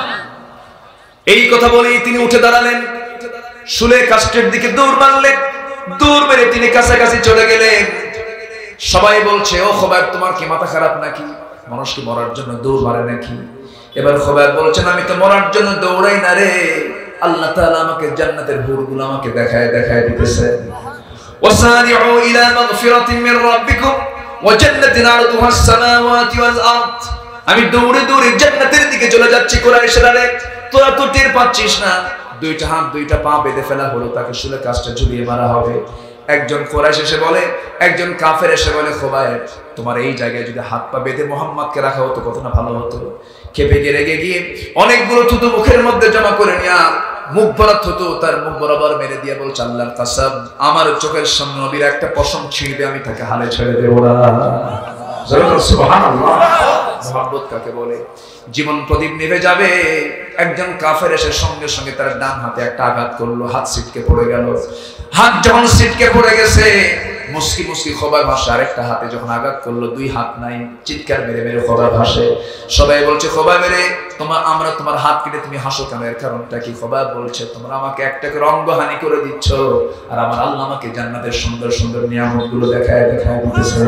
এই কথা বলেই তিনি উঠে দাঁড়ালেন, শুলে কাষ্টের দিকে দৌড় মারলেন। দৌড় মেরে তিনি কাছাকাছি চলে গেলেন। সবাই বলছে, ও খোবাইব, তোমার কি মাথা খারাপ নাকি? মানুষ কি মরার জন্য দৌড় মারে নাকি? এবার খোবাইব বলছেন, আমি তো মরার জন্য দৌড়াই না রে, আল্লাহ তাআলা আমাকে জান্নাতের হুরগুলো আমাকে দেখায় দিতেছে। ওয়াসারিউ ইলা মাগফিরাতিন মির রাব্বিকুম ওয়া জান্নাতিন আরদুহা আস-সামাওয়াতি ওয়াল আরদ। আমি দৌড়ে দৌড়ে জান্নাতের দিকে চলে যাচ্ছি। কুরাইশরা রে, তোরা তো টের পাচ্ছিস না, 2টা হাত 2টা পা বেঁধে ফেলা হলো, তাকে শুলে কাজটা ঝুলিয়ে মারা হবে। একজন কুরাইশ এসে বলে, একজন কাফের এসে বলে, খোবাইব, তোমার এই জায়গায় যদি হাত পা বেঁধে মুহাম্মদকে রাখা হতো কত না ভালো হতো। খেপে রেগে গিয়ে অনেকগুলো থুতু মুখের মধ্যে জমা করে নিয়া মুখ ভরা থুতু তার মুখ বরাবর মেরে দিয়ে বলছে, আল্লাহর কসম, আমার চোখের সামনে নবীর একটা পশম ছিঁড়বে, আমি তাকে হালে ছেড়ে দেব না। সুবহানাল্লাহ। মুহাব্বত কাকে বলে? জীবন প্রদীপ নিভে যাবে, একজন কাফের এসে সঙ্গে সঙ্গে তার ডান হাতে একটা আঘাত করলো, হাত ছিটকে পড়ে গেল। হাত যখন ছিটকে পড়ে গেছে, মুস্কি মুস্কি খোবাইব ভাসে। আরেকটা হাতে যখন আঘাত করলো, 2 হাত নাই, চিৎকার মেরে মেরে খোবাইব ভাসে। সবাই বলছে, খোবাইব মেরে আমরা তোমার হাত কেটে তুমি হাসো কেন, এর কারণটা কি? খোবাইব বলছে, তোমরা আমাকে একটাকে রঙ্গহানি করে দিচ্ছ, আর আমার আল্লাহ আমাকে জান্নাতের সুন্দর সুন্দর নিয়ামতগুলো দেখায় দিতেছে।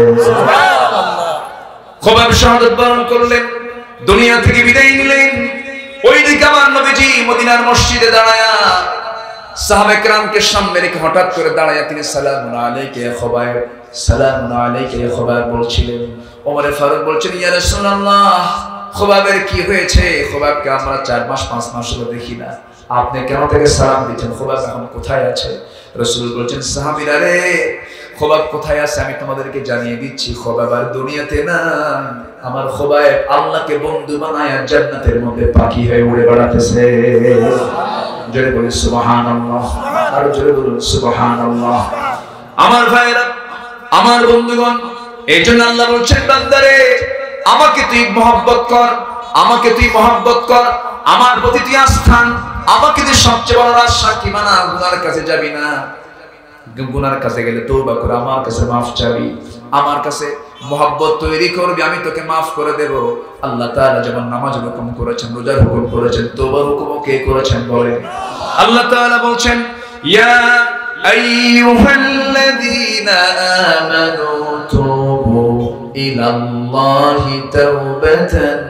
খোবাইব শাহাদাত বরণ করলেন, দুনিয়া থেকে বিদায় নিলেন। ওইদিকে আমার নবীজি মদিনার মসজিদে দাঁড়ায়া সাহাবায়ে কেরামকে সামনে রেখে হঠাৎ করে দাঁড়ায়া তিনি সালামুন আলাইকা ইয়া খোবাইব, সালামুন আলাইকা ইয়া খোবাইব বলছিলেন। ওমর ফারুক বলছেন, ইয়া রাসূলুল্লাহ, খোবাইবের কি হয়েছে? খোবাইবকে আমরা 4 মাস 5 মাস হলো দেখি না, আপনি কেন থেকে সালাম দিচ্ছেন? খোবাইব এখন কোথায় আছে? রাসূল বলছেন, সাহাবীরা রে, খোবাইব কোথায় আছে আমি তোমাদেরকে জানিয়ে দিচ্ছি। খোবাইব আর দুনিয়াতে না, আমার খোবাইব আল্লাহকে বন্ধু বানায়া জান্নাতের মধ্যে পাখি হয়ে উড়ে বেড়াতেছে। জোরে বলি সুবহানাল্লাহ, আর জোরে বলুন সুবহানাল্লাহ। আমার ভাইরা, আমার বন্ধুগণ, এইজন্য আল্লাহ বলছেন, বান্দারে আমাকে তুই মহব্বত কর, আমাকে তুই মহব্বত কর, আমার প্রতি তুই আস্থান, আমাকে তুই সবচেয়ে বড় সাক্ষী বানা। গুনার কাছে যাবি না, গুনার কাছে গেলে তওবা করে আমার কাছে মাফ চাবি, আমার কাছে মহব্বত তৈরি করবি, আমি তোকে মাফ করে দেব। আল্লাহ তাআলা যেমন নামাজের হুকুম করেছেন, রোজার হুকুম করেছেন, তওবার হুকুম কে করেছেন বলেন? আল্লাহ তাআলা বলছেন, ইয়া আইয়ুহাল্লাযীনা আমানু তুবু ইলাল্লাহি তাওবাতান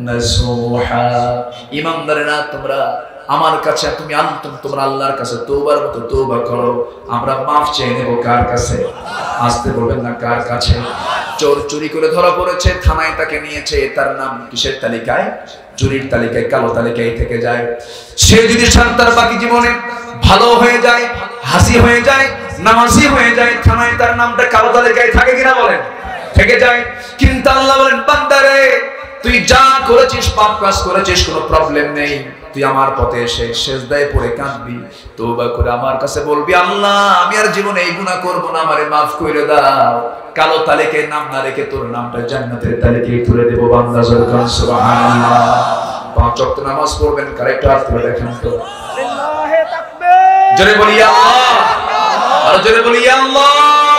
নাসুহা। ঈমানদারেরা তোমরা আমার কাছে, তুমি তোমরা আল্লাহর কাছে তওবার মতো তওবা করো, আমরা মাফ চেয়ে নেব। কার কাছে? আসতে বলবেন না, কার কাছে? চোর চুরি করে ধরা পড়েছে, থানায় তাকে নিয়েছে, তার নাম কিসের তালিকায়? চুরির তালিকায়, কালো তালিকায় থেকে যায়। সে যদি তার বাকি জীবনে ভালো হয়ে যায়, হাসি হয়ে যায়, নামাজি হয়ে যায়, থানায় তার নামটা কালো তালিকায় থাকে কিনা বলেন? থেকে যায়। কিন্তু আল্লাহ বলেন, বান্দারে তুই যা করেছিস, পাপ কাজ করেছিস, কোনো প্রবলেম নেই, তুই আমার পথে এসে সেজদায় পড়ে কাঁদবি, তওবা করে আমার কাছে বলবি, আল্লাহ আমি আর জীবনে এই গুনাহ করব না, আমারে মাফ করে দাও। কালো তালিকায় নাম না রেখে তোর নামটা জান্নাতের তালিকায় তুলে দেব। বান্দা যখন সুবহানাল্লাহ 5 ওয়াক্ত নামাজ পড়বেন, কারেক্ট হাত তুলে দেখেন তো। লিল্লাহি তাকবীর। জোরে বলি আল্লাহ, আর জোরে বলি আল্লাহ।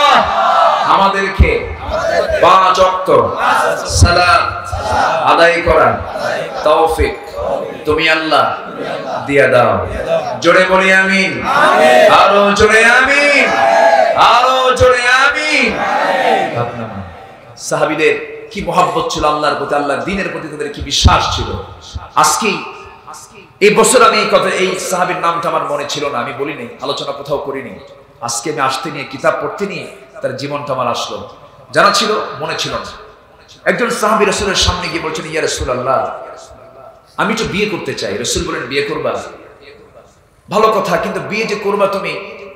আমাদেরকে 5 ওয়াক্ত সালাত আদায় করার তৌফিক তুমি আল্লাহ দিয়া দাও। জোরে বলি আমিন, আরো জোরে আমিন, আরো জোরে আমিন। সাহাবীদের কি মহব্বত ছিল আল্লাহর প্রতি, আল্লাহর দ্বীনের প্রতি তাদের কি বিশ্বাস ছিল। আজকে এই বছর আমি এই সাহাবীর নামটা আমার মনে ছিল না, আমি বলিনি, আলোচনা কোথাও করিনি। আজকে আমি আসতে নিয়ে, কিতাব পড়তে নিয়ে তার জীবনটা আমার আসলো, জানা ছিল, মনে ছিল না। একজন সাহাবী রাসূলের সামনে গিয়ে বলছেন, ইয়া রাসূলুল্লাহ আমি তো বিয়ে করতে চাই। রাসূল বলেন, বিয়ে করবা? ভালো কথা, কিন্তু বিয়ে যে করবা তুমি,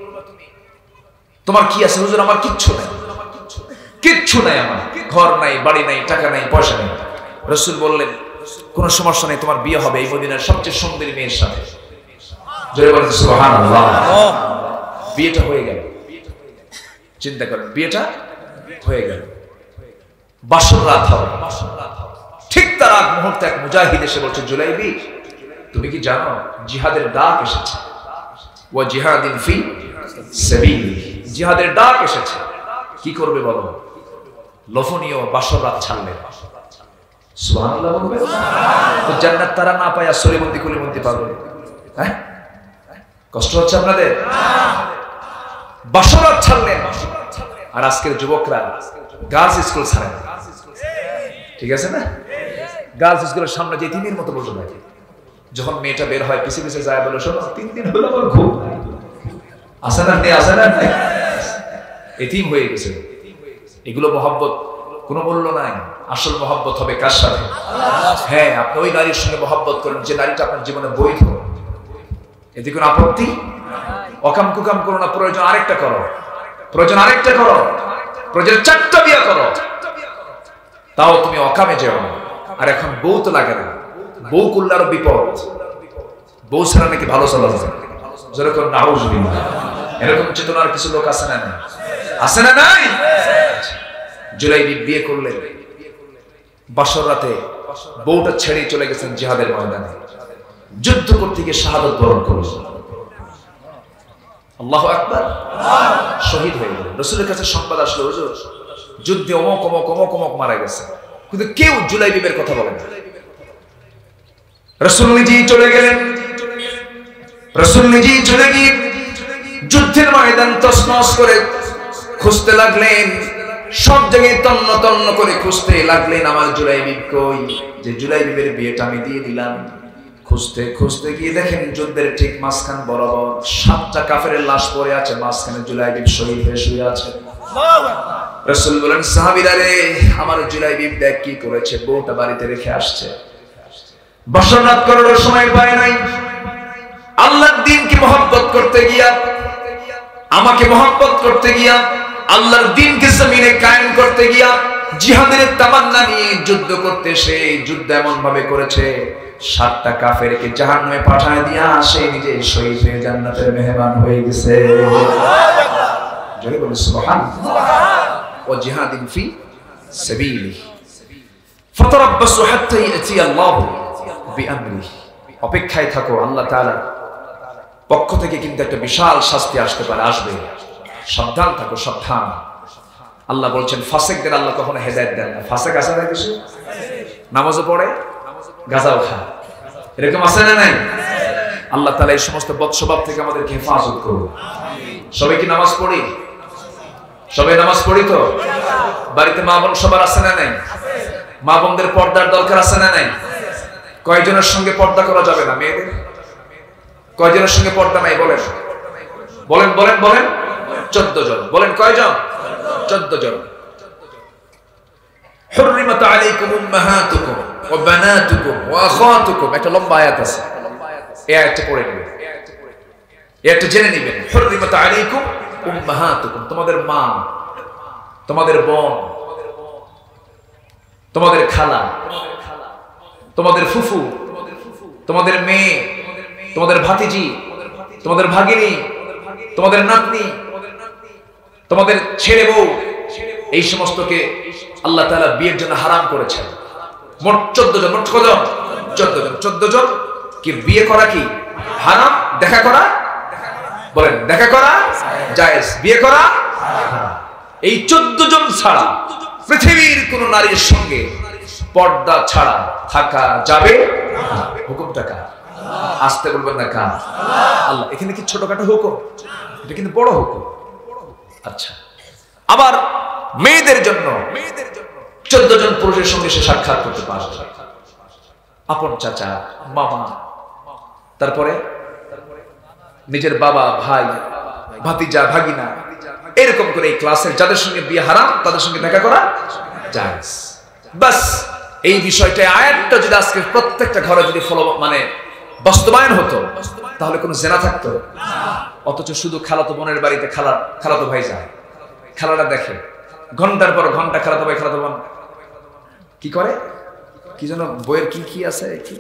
তোমার কি আছে? হুজুর আমার কিচ্ছু নাই, কিচ্ছু নাই, আমার ঘর নাই, বাড়ি নাই, টাকা নাই, পয়সা নেই। রাসূল বললেন, কোনো সমস্যা নেই, তোমার বিয়ে হবে এই মদিনার সবচেয়ে সুন্দরী মেয়ের সাথে। জোরে বলেন সুবহানাল্লাহ। বিয়েটা হয়ে গেল। চিন্তা করেন, বিয়েটা হয়ে গেল, বাসর রাত হবে। ঠিক তার আগ মুহূর্তে এক মুজাহিদ এসে বলছে, জুলাইবি তুমি কি জানো জিহাদের ডাক এসেছে? ওয়া জিহাদিন ফি সাবিল, জিহাদের ডাক এসেছে। কি করবে বলো? লোভনীয় বাসর রাত ছাড়বে। সুবহানাল্লাহ বলবে তো জান্নাত তারা না পায় সলিমন্দি কুলিমন্দি পাবে। হ্যাঁ, কষ্ট হচ্ছে আপনাদের? বাসর রাত ছাড়লেন। আর আজকের যুবকরা গার্লস স্কুল ছাড়ে, ঠিক আছে না? গার্লস স্কুলের সামনে যে তিনের মতো বসে থাকে, যখন মেয়েটা বের হয় পিছে পিছে যায়, বলে শোনো 3 দিন হলো আমার ঘুম আসে না, আসে না, এতিম হয়ে গেছে। এগুলো মহব্বত কোনো মূল্য নাই। আসল মহব্বত হবে কার সাথে? হ্যাঁ, আপনি ওই নারীর সঙ্গে মহব্বত করেন যে নারীটা আপনার জীবনে বৈধ, এতে কোনো আপত্তি? অকাম কুকাম করো না, প্রয়োজন আরেকটা করো, প্রয়োজন আরেকটা করো, প্রয়োজন 4টা বিয়ে করো, তাও তুমি অকামে যেও না। আর এখন বউ তো লাগে না, বউ করলে আরো বিপদ। বউ ছাড়া নাকি ভালো চলা যায়, যেরকম নাউজুবিল্লাহ। এরকম চেতনার কিছু লোক আছে না? আছে না? নাই? জুলাইবি বিয়ে করলেন, বাসর রাতে বউটা ছেড়ে চলে গেছেন জিহাদের ময়দানে, যুদ্ধ করতে গিয়ে শাহাদাত বরণ করলেন। আল্লাহু আকবার, শহীদ হয়ে গেলেন। রাসূলের কাছে সংবাদ আসলো, হুজুর যুদ্ধে অমুক অমুক অমুক অমুক মারা গেছে, কিন্তু কেউ জুলাইবিবের কথা বলে না। রাসূল নিজেই চলে গেলেন। রাসূল নিজেই চলে গিয়ে যুদ্ধের ময়দান তছনছ করে খুঁজতে লাগলেন, সব জায়গায় তন্ন তন্ন করে খুঁজতে লাগলেন, আমার জুলাইবিব কই, যে জুলাইবিবের বিয়েটা আমি দিয়ে দিলাম। খুঁজতে খুঁজতে গিয়ে দেখেন যুদ্ধের ঠিক মাঝখান বরাবর 7টা কাফেরের লাশ পড়ে আছে, মাঝখানে জুলাইবিব শহীদ হয়ে শুয়ে আছে। রাসূল বলেন, সাহাবীরা রে, আমার জুলাইবিব দেখ কি করেছে, বউটা বাড়িতে রেখে আসছে, বাসর রাত করার সময় পায় নাই। আল্লাহর দ্বীনকে মহব্বত করতে গিয়া, আমাকে মহব্বত করতে গিয়া, আল্লাহর দ্বীনকে জমিনে কায়েম করতে গিয়া, জিহাদের তামান্না নিয়ে যুদ্ধ করতে, সে যুদ্ধ এমন ভাবে করেছে 7টা কাফেরকে জাহান্নামে পাঠায় দিয়া সে নিজে শহীদ হয়ে জান্নাতের মেহমান হয়ে গেছে। জোরে বলে সুবহানাল্লাহ। ওয়া জিহাদিন ফি সাবিলি ফাতারাব্বাসু হাত্তা ইয়াতি আল্লাহু বিআমরিহি, অপেক্ষায় থাকো, আল্লাহ তাআলা পক্ষ থেকে কিন্তু একটা বিশাল শাস্তি আসতে পারে, আসবে, সাবধান থাকো, সাবধান। আল্লাহ বলছেন ফাসিকদের আল্লাহ কখনো হেদায়েত দেন না। ফাসিক আছে না কিছু? নামাজও পড়ে, গাঁজাও খায়, এরকম আছে না নাই? আল্লাহ তাআলা এই সমস্ত বদস্বভাব থেকে আমাদেরকে হেফাজত করুন। সবাই কি নামাজ পড়ি? সবাই নামাজ পড়ি তো? বাড়িতে মা বোন সবার আছে না নাই? মা বোনদের পর্দার দরকার আছে না নাই? কয়জনের সঙ্গে পর্দা করা যাবে না মেয়েদের? কয়জনের সঙ্গে পর্দা নাই বলেন? বলেন বলেন বলেন। 14 জন। বলেন কয়জন? 14 জন। হুররিমাত আলাইকুম উম্মাহাতুকুম ওয়া বানাতুকুম ওয়া আখাতুকুম, একটা লম্বা আয়াত আছে, এই আয়াতটা পড়ে নেবেন, এই আয়াতটা জেনে নেবেন। হুররিমাত আলাইকুম উম্মাহাতুকুম, তোমাদের মা, তোমাদের বোন, তোমাদের খালা, তোমাদের ফুফু, তোমাদের মেয়ে, তোমাদের ভাতিজি, তোমাদের ভাগিনী, তোমাদের নাতনি, তোমাদের ছেলে বউ, এই সমস্তকে আল্লাহ তাআলা বিয়ের জন্য হারাম করেছেন। মোট 14 জন। মোট কত জন? 14 জন। 14 জন কি বিয়ে করা কি হারাম? দেখা করা? বলেন দেখা করা জায়েজ, বিয়ে করা হারাম। এই 14 জন ছাড়া পৃথিবীর কোন নারীর সঙ্গে পর্দা ছাড়া থাকা যাবে না। হুকুমটা কার? আসতে বলবেন না কার? আল্লাহ। এখানে কি ছোটখাটো হুকুম? এটা কিন্তু বড় হুকুম। আচ্ছা, আবার মেয়েদের জন্য 14 জন পুরুষের সঙ্গে সে সাক্ষাৎ করতে পারবে। আপন চাচা, মামা, তারপরে নিজের বাবা, ভাই, ভাতিজা, ভাগিনা, এরকম করে এই ক্লাসের যাদের সঙ্গে বিয়ে হারাম তাদের সঙ্গে দেখা করা জায়েজ। বাস এই বিষয়টা, আয়াতটা যদি আজকে প্রত্যেকটা ঘরে যদি বাস্তবায়ন হতো তাহলে কোনো জেনা থাকতো? অথচ শুধু খালাতো বোনের বাড়িতে খালাতো ভাই যায়, খেলাটা দেখে, ঘন্টার পর ঘন্টা খালাতো ভাই খালাতো বোন কি করে, কি যেন বইয়ের কি আছে, কি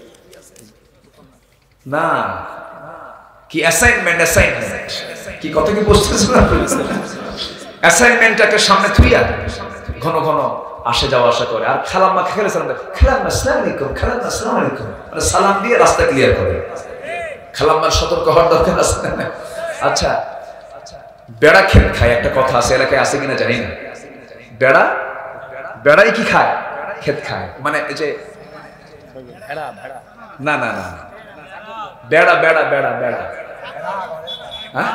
না কি অ্যাসাইনমেন্ট কি কথা কি বুঝতেছেন? অ্যাসাইনমেন্টটাকে সামনে থুইয়া ঘন ঘন আসে যাওয়া আসা করে। আর খালাম্মা খেলেছিলাম, খালাম্মা আসসালামু আলাইকুম, খালাম্মা আসসালামু আলাইকুম, মানে সালাম দিয়ে রাস্তা ক্লিয়ার করে। খালাম্মার সতর্ক হওয়ার দরকার আছে। আচ্ছা, বেড়া ক্ষেত খায়, একটা কথা আছে, এলাকায় আছে কিনা জানি না। বেড়াই কি খায়? ক্ষেত খায়। মানে এই যে না না না, বেড়া বেড়া বেড়া বেড়া, হ্যাঁ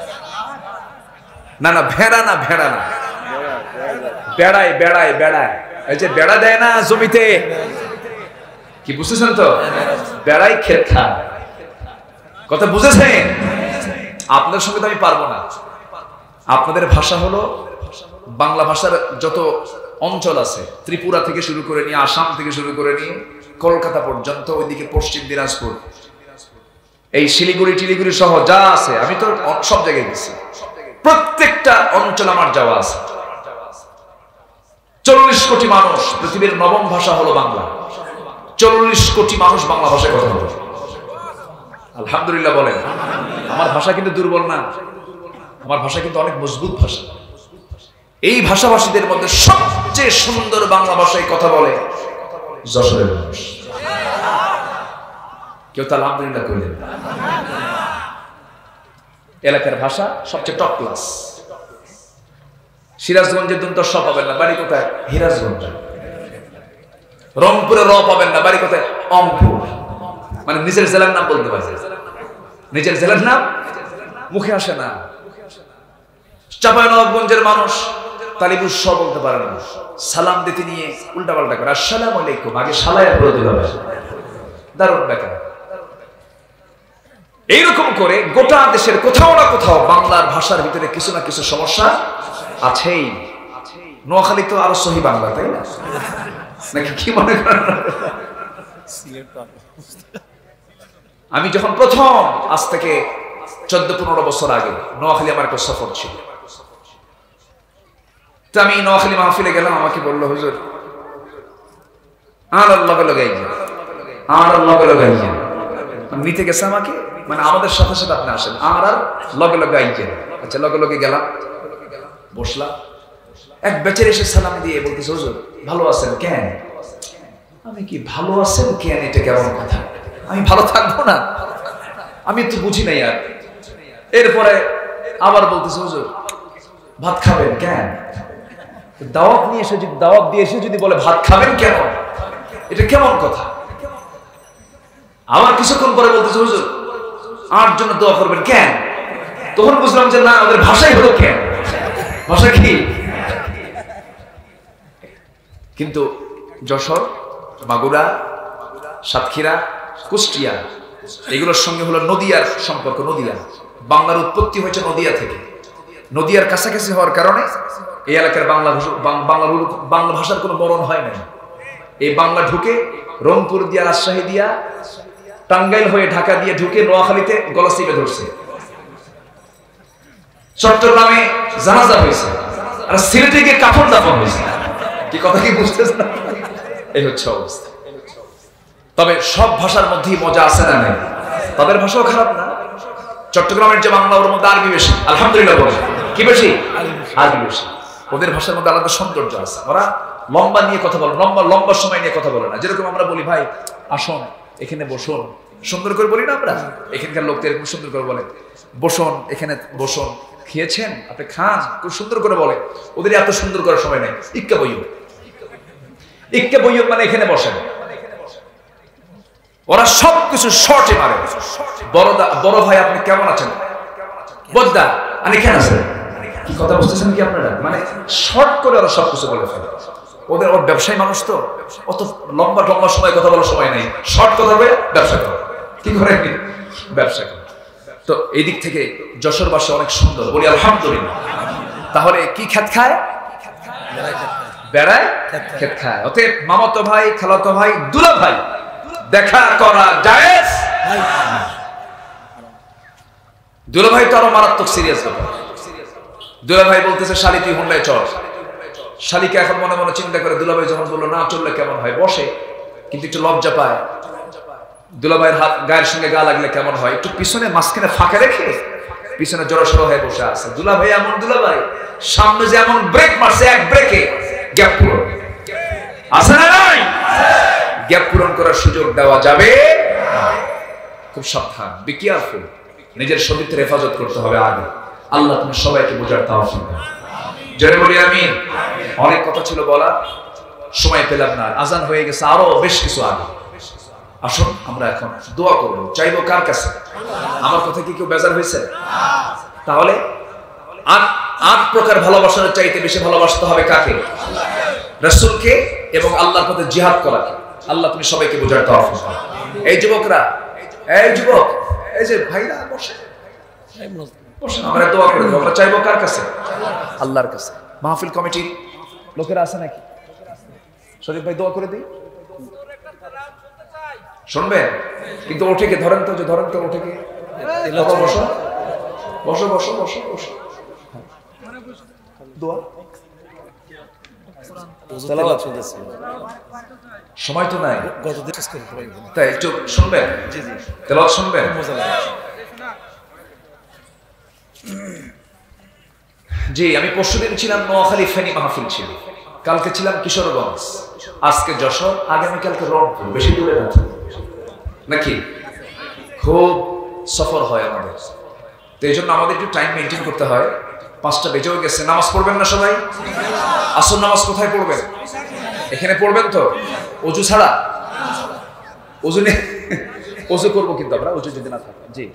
না না, ভেড়া না, ভেড়া না, বেড়ায় বেড়ায় বেড়ায়, এই যে বেড়া দেয় না জমিতে, কি বুঝতেছেন তো? বেড়াই ক্ষেত খায়। কথা বুঝেছেন? আপনাদের সঙ্গে তো আমি পারবো না। আপনাদের ভাষা হলো বাংলা ভাষার যত অঞ্চল আছে, ত্রিপুরা থেকে শুরু করে নিয়ে, আসাম থেকে শুরু করে নিয়ে কলকাতা পর্যন্ত, ওইদিকে পশ্চিম দিনাজপুর, এই শিলিগুড়ি টিলিগুড়ি সহ যা আছে, আমি তো সব জায়গায় গেছি, প্রত্যেকটা অঞ্চল আমার যাওয়া আছে। 40 কোটি মানুষ, পৃথিবীর 9ম ভাষা হলো বাংলা। 40 কোটি মানুষ বাংলা ভাষায় কথা বলে। আলহামদুলিল্লাহ বলেন। আমার ভাষা কিন্তু দুর্বল না, আমার ভাষা কিন্তু অনেক মজবুত ভাষা। এই ভাষাভাষীদের মধ্যে সবচেয়ে সুন্দর বাংলা ভাষায় কথা বলে যশোরের মানুষ। কেউ তো আলহামদুলিল্লাহ কইলেন? এলাকার ভাষা সবচেয়ে টপ ক্লাস। সিরাজগঞ্জের দুন তো স পাবেন না, বাড়ি কোথায়? হিরাজগঞ্জ। রংপুরে র পাবেন না, বাড়ি কোথায়? অংপুর। মানে নিজের জেলার নাম বলতে পারছে, নিজের জেলার নাম মুখে আসে না। চাঁপাইনবাবগঞ্জের মানুষ তালিবুস স বলতে পারে না, সালাম দিতে নিয়ে উল্টা পাল্টা করে আসসালামু আলাইকুম, আগে সালায়া করে দিতে হবে। দারুণ ব্যাপার। এইরকম করে গোটা দেশের কোথাও না কোথাও বাংলার ভাষার ভিতরে কিছু না কিছু সমস্যা আছেই। নোয়াখালী তো আরো সহি বাংলা, তাই না? নাকি কি মনে করেন? আমি যখন প্রথম, আজ থেকে 14-15 বছর আগে, নোয়াখালী আমার একটা সফর ছিল, তো আমি নোয়াখালী মাহফিলে গেলাম। আমাকে বললো, হুজুর আর লগে লগে আর লগে লগে নিতে গেছে আমাকে, মানে আমাদের সাথে সাথে আপনি আসেন, আর লগে লগে আইছেন। আচ্ছা, লগে লগে গেলাম, বসলাম। এক বেচারি এসে সালাম দিয়ে বলতেছে, হুজুর ভালো আছেন কেন? আমি কি ভালো আছেন কেন, এটা কেমন কথা? আমি ভালো থাকবো না? আমি তো বুঝি নাই। আর এরপরে আবার বলতেছে, হুজুর ভাত খাবেন কেন? দাওয়াত নিয়ে এসে, যদি দাওয়াত দিয়ে এসে যদি বলে ভাত খাবেন কেন, এটা কেমন কথা? আবার কিছুক্ষণ পরে বলতেছে, হুজুর আর জন্য দোয়া করবেন কেন? তখন বুঝলাম যে না, ওদের ভাষাই হলো কেন। ভাষা কি? কিন্তু যশোর, মাগুরা, সাতক্ষীরা, কুষ্টিয়া, এগুলোর সঙ্গে হলো নদিয়ার সম্পর্ক। নদিয়া, বাংলার উৎপত্তি হয়েছে নদিয়া থেকে। নদিয়ার কাছাকাছি হওয়ার কারণে এই এলাকার বাংলা ভাষার কোনো বরণ হয় না। এই বাংলা ঢুকে রংপুর দিয়া, রাজশাহী দিয়া, টাঙ্গাইল হয়ে ঢাকা দিয়ে ঢুকে নোয়াখালীতে গলা চিপে ধরছে। চট্টগ্রামে জানাজা হয়েছে, আর সিলেটে গিয়ে কাফন দাফন হয়েছে। কি কথা কি বুঝতেছেন? এই হচ্ছে অবস্থা। তবে সব ভাষার মধ্যেই মজা আছে না নেই? তাদের ভাষাও খারাপ না। চট্টগ্রামের যে বাংলা, ওর মধ্যে আরবি বেশি, আলহামদুলিল্লাহ বলে। কি বেশি? আরবি বেশি। ওদের ভাষার মধ্যে আলাদা সৌন্দর্য আছে। ওরা লম্বা নিয়ে কথা বলে, লম্বা সময় নিয়ে কথা বলে না। যেরকম আমরা বলি, ভাই আসুন, এখানে বসুন, সুন্দর করে বলি না আমরা? এখানকার লোকদের এরকম সুন্দর করে বলে, বসুন, এখানে বসুন, খেয়েছেন, আপনি খান, খুব সুন্দর করে বলে। ওদের এত সুন্দর করার সময় নেই। ইক্কা বইয়ুম, ইক্কা বইয়ুম মানে এখানে বসেন। ওরা সবকিছু শর্টে মারে। বড় ভাই আপনি কেমন আছেন? বদ্দা আমি কেন আছেন? কি কথা বুঝতেছেন কি আপনারা? মানে শর্ট করে ওরা সবকিছু বলে ফেলে। ওর ব্যবসায়ী মানুষ তো, অত লম্বা সময় কথা বলার সময় নেই। শর্ট কথা বলে ব্যবসা করে। কি করে? ব্যবসা করে। তো এই দিক থেকে যশোরবাসী অনেক সুন্দর, বলি আলহামদুলিল্লাহ। তাহলে কি খেত খায়? বেড়ায় খেত খায়। অতএব মামাতো ভাই, খালাতো ভাই, দুলা ভাই দেখা করা জায়েজ। দুলা ভাই তো আরো মারাত্মক সিরিয়াস ব্যাপার। দুলা ভাই বলতেছে, শালি তুই হুন্ডায় চল। শালিকে এখন মনে মনে চিন্তা করে, দুলা ভাই যখন বললো না চললে কেমন হয়, বসে, কিন্তু একটু লজ্জা পায়। দুলা ভাইয়ের হাত গায়ের সঙ্গে গা লাগলে কেমন হয়, একটু পিছনে মাঝখানে ফাঁকা রেখে পিছনে জড়সড় হয়ে বসে আছে। দুলা ভাই এমন দুলা ভাই, সামনে যে এমন ব্রেক মারছে, এক ব্রেকে গ্যাপ পূরণ আছে না নাই? গ্যাপ পূরণ করার সুযোগ দেওয়া যাবে। খুব সাবধান, বি কেয়ারফুল। নিজের শরীরের হেফাজত করতে হবে আগে। আল্লাহ তুমি সবাইকে বোঝার তৌফিক দাও। জোরে বলি আমিন। অনেক কথা ছিল বলা, সময় পেলাম না। আজান হয়ে গেছে, আরো বেশ কিছু আগে। আসুন আমরা এখন দোয়া করবো। চাইবো কার কাছে? আমার কথা কি কেউ বেজার হয়েছে? তাহলে আট প্রকার ভালোবাসার চাইতে বেশি ভালোবাসতে হবে কাকে? রাসূলকে এবং আল্লাহর পথে জিহাদ করাকে। আল্লাহ তুমি সবাইকে বোঝার তৌফিক দাও। এই যুবকরা, এই যুবক, এই যে ভাইরা বসে, আমরা দোয়া করে দেবো। আমরা চাইবো কার কাছে? আল্লাহর কাছে। মাহফিল কমিটির লোকেরা আছে নাকি? শরীফ ভাই দোয়া করে দিই, শুনবেন? কিন্তু ওঠে কে? ধরেন তো, যে ধরেন তো, ওঠে কে? বসো বসো বসো বসো বসো বসো। দোয়া সময় তো নাই, তাই একটু শুনবেন, তেলাওয়াত শুনবেন। জি, আমি পরশুদিন ছিলাম নোয়াখালী, ফেনী মাহফিল ছিল। কালকে ছিলাম কিশোরগঞ্জ, আজকে যশোর, আগামীকালকে রংপুর। বেশি দূরে নাকি? খুব সফর হয় আমাদের, তো এই জন্য আমাদের একটু টাইম মেনটেন করতে হয়। 5টা বেজেও গেছে। নামাজ পড়বেন না সবাই? আসর নামাজ কোথায় পড়বেন? এখানে পড়বেন তো? অজু ছাড়া? অজু করবো কিন্তু আমরা, অজু যদি না থাকে। জি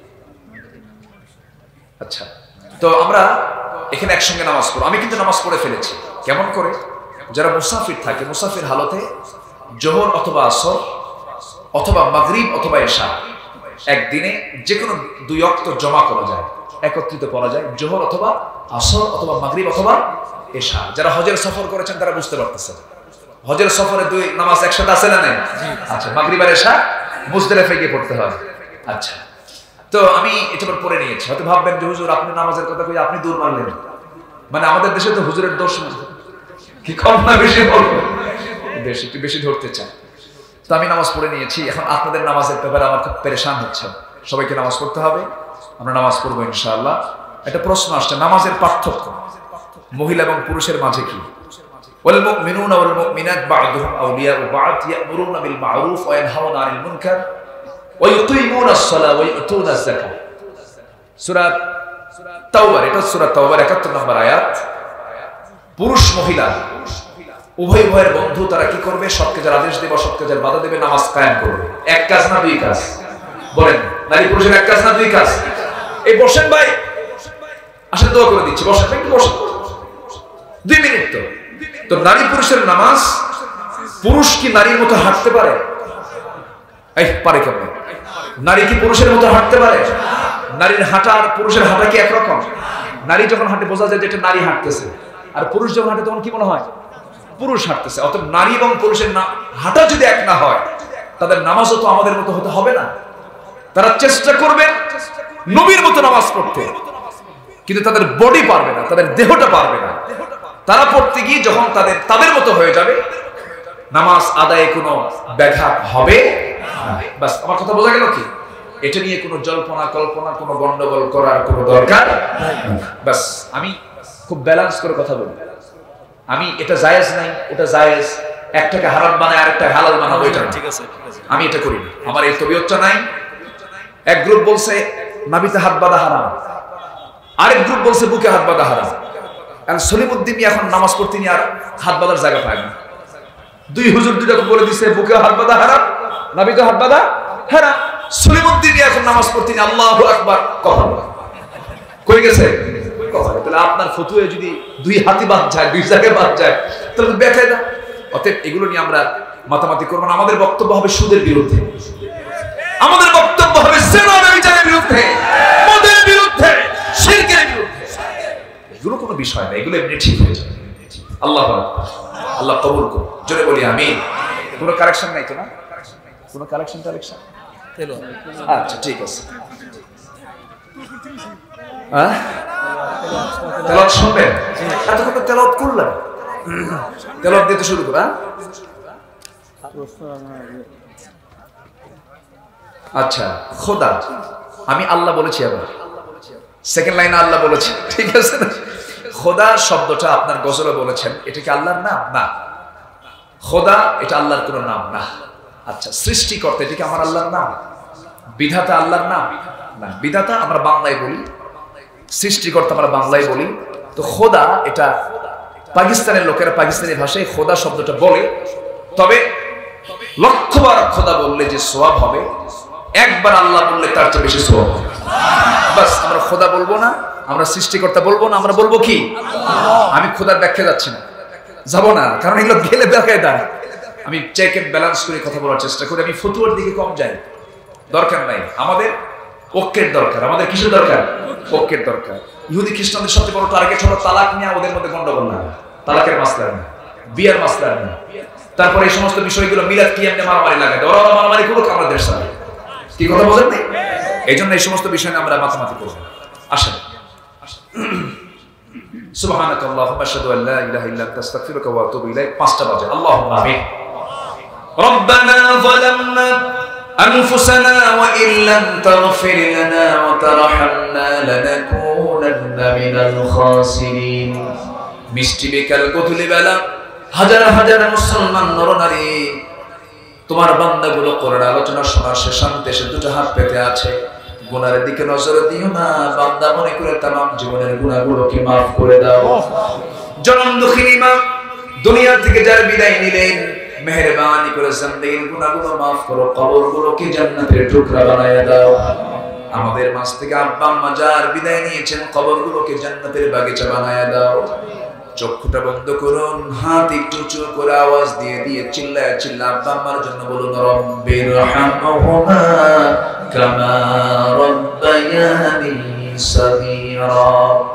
আচ্ছা, তো আমরা এখানে একসঙ্গে নামাজ পড়বো। আমি কিন্তু নামাজ পড়ে ফেলেছি। কেমন করে? যারা মুসাফির থাকে, মুসাফির হালতে জোহর অথবা আসর অথবা মাগরিব অথবা এশা, একদিনে যে কোনো 2 ওয়াক্ত জমা করা যায়, একত্রিত করা যায়। জোহর অথবা আসর অথবা মাগরিব অথবা এশা। যারা হজের সফর করেছেন তারা বুঝতে পারতেছেন, হজের সফরে 2 নামাজ একসাথে আছে না নাই? আচ্ছা, মাগরিব আর এশা মুজদালিফায় গিয়ে পড়তে হয়। আচ্ছা, তো আমি এটা পড়ে নিয়েছি। হয়তো ভাববেন যে হুজুর আপনি নামাজের কথা কই, আপনি দূর মারলেন। মানে আমাদের দেশে তো হুজুরের দোষ কি কম না বেশি? বলবো বেশি, একটু বেশি ধরতে চাই। তো আমি নামাজ পড়ে নিয়েছি। এখন আপনাদের নামাজের ব্যাপারে আমার খুব পেরেশান হচ্ছে। সবাইকে নামাজ পড়তে হবে, আমরা নামাজ পড়বো ইনশাআল্লাহ। একটা প্রশ্ন আসছে, নামাজের পার্থক্য মহিলা এবং পুরুষের মাঝে কি? ওয়াল মুমিনুনা ওয়াল মুমিনাত বা'দুহুম আউলিয়াউ বা'দ ইয়া'মুরুনা বিল মা'রুফ ওয়া ইয়ানহাউনা আনিল মুনকার ওয়া ইউকিমুনাস সালাতা ওয়া ইউতুনাজ যাকাত। সূরা তাওবা, এটা সূরা তাওবার 71 নম্বর আয়াত। পুরুষ মহিলা উভয় উভয়ের বন্ধু, তারা কি করবে? সৎ কাজের আদেশ দেবে, অসৎ কাজের বাধা দেবে, নামাজ কায়েম করবে। এক কাজ না 2 কাজ? বলেন, নারী পুরুষের এক কাজ না 2 কাজ? এই বসেন ভাই, আসলে দোয়া করে দিচ্ছি, বসেন একটু, বসেন 2 মিনিট। তো নারী পুরুষের নামাজ, পুরুষ কি নারীর মতো হাঁটতে পারে? এই পারে কেমন? নারী কি পুরুষের মতো হাঁটতে পারে? নারীর হাঁটা আর পুরুষের হাঁটা কি একরকম? নারী যখন হাঁটে বোঝা যায় যে এটা নারী হাঁটতেছে, আর পুরুষ যখন হাঁটে তখন কি মনে হয় পুরুষ হাঁটতেছে। অতএব নারী এবং পুরুষের হাঁটা যদি এক না হয়, তাদের নামাজও তো আমাদের মতো হতে হবে না। তারা চেষ্টা করবে নবীর মতো নামাজ পড়তে, কিন্তু তাদের বডি পারবে না, তাদের দেহটা পারবে না। তারা পড়তে গিয়ে যখন তাদের মতো হয়ে যাবে, নামাজ আদায়ে কোনো ব্যাঘাত হবে না। বাস, আমার কথা বোঝা গেল কি? এটা নিয়ে কোনো জল্পনা কল্পনা, কোনো গন্ডগোল করার কোনো দরকার নেই। বাস, আমি খুব ব্যালেন্স করে কথা বলি। আমি এটা জায়েজ নাই, ওটা জায়েজ, একটাকে হারাম বানায় আরেকটা হালাল বানাবো, এটা ঠিক আছে, আমি এটা করি না। আমার এই তবিয়তটা নাই। এক গ্রুপ বলছে নাভিতে হাত বাঁধা হারাম, আরেক গ্রুপ বলছে বুকে হাত বাঁধা হারাম। এখন সলিমুদ্দিন এখন নামাজ পড়তে নিয়ে আর হাত বাঁধার জায়গা পায় না। দুই হুজুর দুইটা বলে দিছে বুকে হাত বাঁধা হারাম, নাভিতে হাত বাঁধা হারাম। সলিমুদ্দিন এখন নামাজ পড়তে নিয়ে আল্লাহু আকবার কথা বলে কই গেছে? তাহলে আপনার ফতুয়ে যদি দুই হাতি বাদ যায়, দুই জায়গায় বাদ যায়, তাহলে তো বেকায়দা। অতএব এগুলো নিয়ে আমরা মাতামাতি করবো না। আমাদের বক্তব্য হবে সুদের বিরুদ্ধে, আমাদের বক্তব্য হবে জিনা ব্যভিচারের বিরুদ্ধে, মদের বিরুদ্ধে, শিরকের বিরুদ্ধে। এগুলো কোনো বিষয় না, এগুলো এমনি ঠিক হয়ে যাবে। আল্লাহ আল্লাহ কবুল করুন, জোরে বলি আমিন। কোনো কারেকশন নাই তো না? কোনো কারেকশন? আচ্ছা ঠিক আছে। তেলাওয়াত শুনবেন? এতক্ষণ তেলাওয়াত করলাম, তেলাওয়াত দিতে শুরু করা। আচ্ছা, খোদা, আমি আল্লাহ বলেছি, আবার সেকেন্ড লাইনে আল্লাহ বলেছি, ঠিক আছে না? খোদা শব্দটা আপনার গজলে বলেছেন, এটা কি আল্লাহর নাম? না। খোদা এটা আল্লাহর কোনো নাম না। আচ্ছা, সৃষ্টিকর্তা এটা কি আমার আল্লাহর নাম? বিধাতা আল্লাহর নাম না। বিধাতা আমরা বাংলায় বলি, সৃষ্টিকর্তা আমরা বাংলায় বলি। তো খোদা এটা পাকিস্তানের লোকেরা পাকিস্তানি ভাষায় খোদা শব্দটা বলে। তবে লক্ষবার খোদা বললে যে সওয়াব হবে, একবার আল্লাহ বললে তার চেয়ে বেশি সওয়াব হবে। বাস, আমরা খোদা বলবো না, আমরা সৃষ্টিকর্তা বলবো না, আমরা বলবো কি? আমি খোদার ব্যাখ্যা যাচ্ছি না, যাবো না, কারণ এগুলো গেলে বেকায়দা। আমি চেক এন্ড ব্যালেন্স করে কথা বলার চেষ্টা করি। আমি ফতুয়ার দিকে কম যাই, দরকার নাই। আমাদের ঐক্যের দরকার। আমাদের কিসের দরকার? ঐক্যের দরকার। ইহুদি খ্রিস্টানদের সবচেয়ে বড় টার্গেট হলো তালাক নিয়ে ওদের মধ্যে গন্ডগোল না, তালাকের মাসলা না, বিয়ার মাসলা না। তারপরে এই সমস্ত বিষয়গুলো মিলাদ কি এমনি মারামারি লাগায়, ওরা মারামারি করুক, আমরা দেশ চালাই। কি কথা বলেন? এই জন্য এই সমস্ত বিষয় নিয়ে আমরা মাতামাতি করবো। আসেন, সুবহানাকাল্লাহুম্মা আশহাদু আল্লা ইলাহা ইল্লা আনতা আস্তাগফিরুকা ওয়া আতুবু ইলাইক। 5টা বাজে। আল্লাহুম্মা আমিন। রব্বানা যালামনা أنفسنا وإن لم تغفر لنا وترحمنا لنكونن من الخاسرين। মিষ্টি বিকাল গধূলি বেলা হাজার হাজার মুসলমান নরনারী তোমার বান্দাগুলো কোরআন আলোচনা শোনার শেষান্তে এসে দুটো হাত পেতে আছে। গুনাহের দিকে নজর দিও না, বান্দা মনে করে তামাম জীবনের গুনাহগুলোকে মাফ করে দাও। জনম দুঃখিনী মা, দুনিয়া থেকে যার বিদায় নিলেন, মেহেরবানি করে জিন্দেগির গুনাহগুলো মাফ করো, কবরগুলোকে জান্নাতের টুকরা বানায়া দাও। আমাদের মাঝ থেকে আব্বা আম্মা যার বিদায় নিয়েছেন, কবরগুলোকে জান্নাতের বাগিচা বানায়া দাও। চক্ষুটা বন্ধ করুন, হাত একটু উঁচু করে আওয়াজ দিয়ে দিয়ে চিল্লায় চিল্লা আব্বা আম্মার জন্য বলুন, রব্বিরহামহুমা কামা রাব্বায়ানি সাগীরা,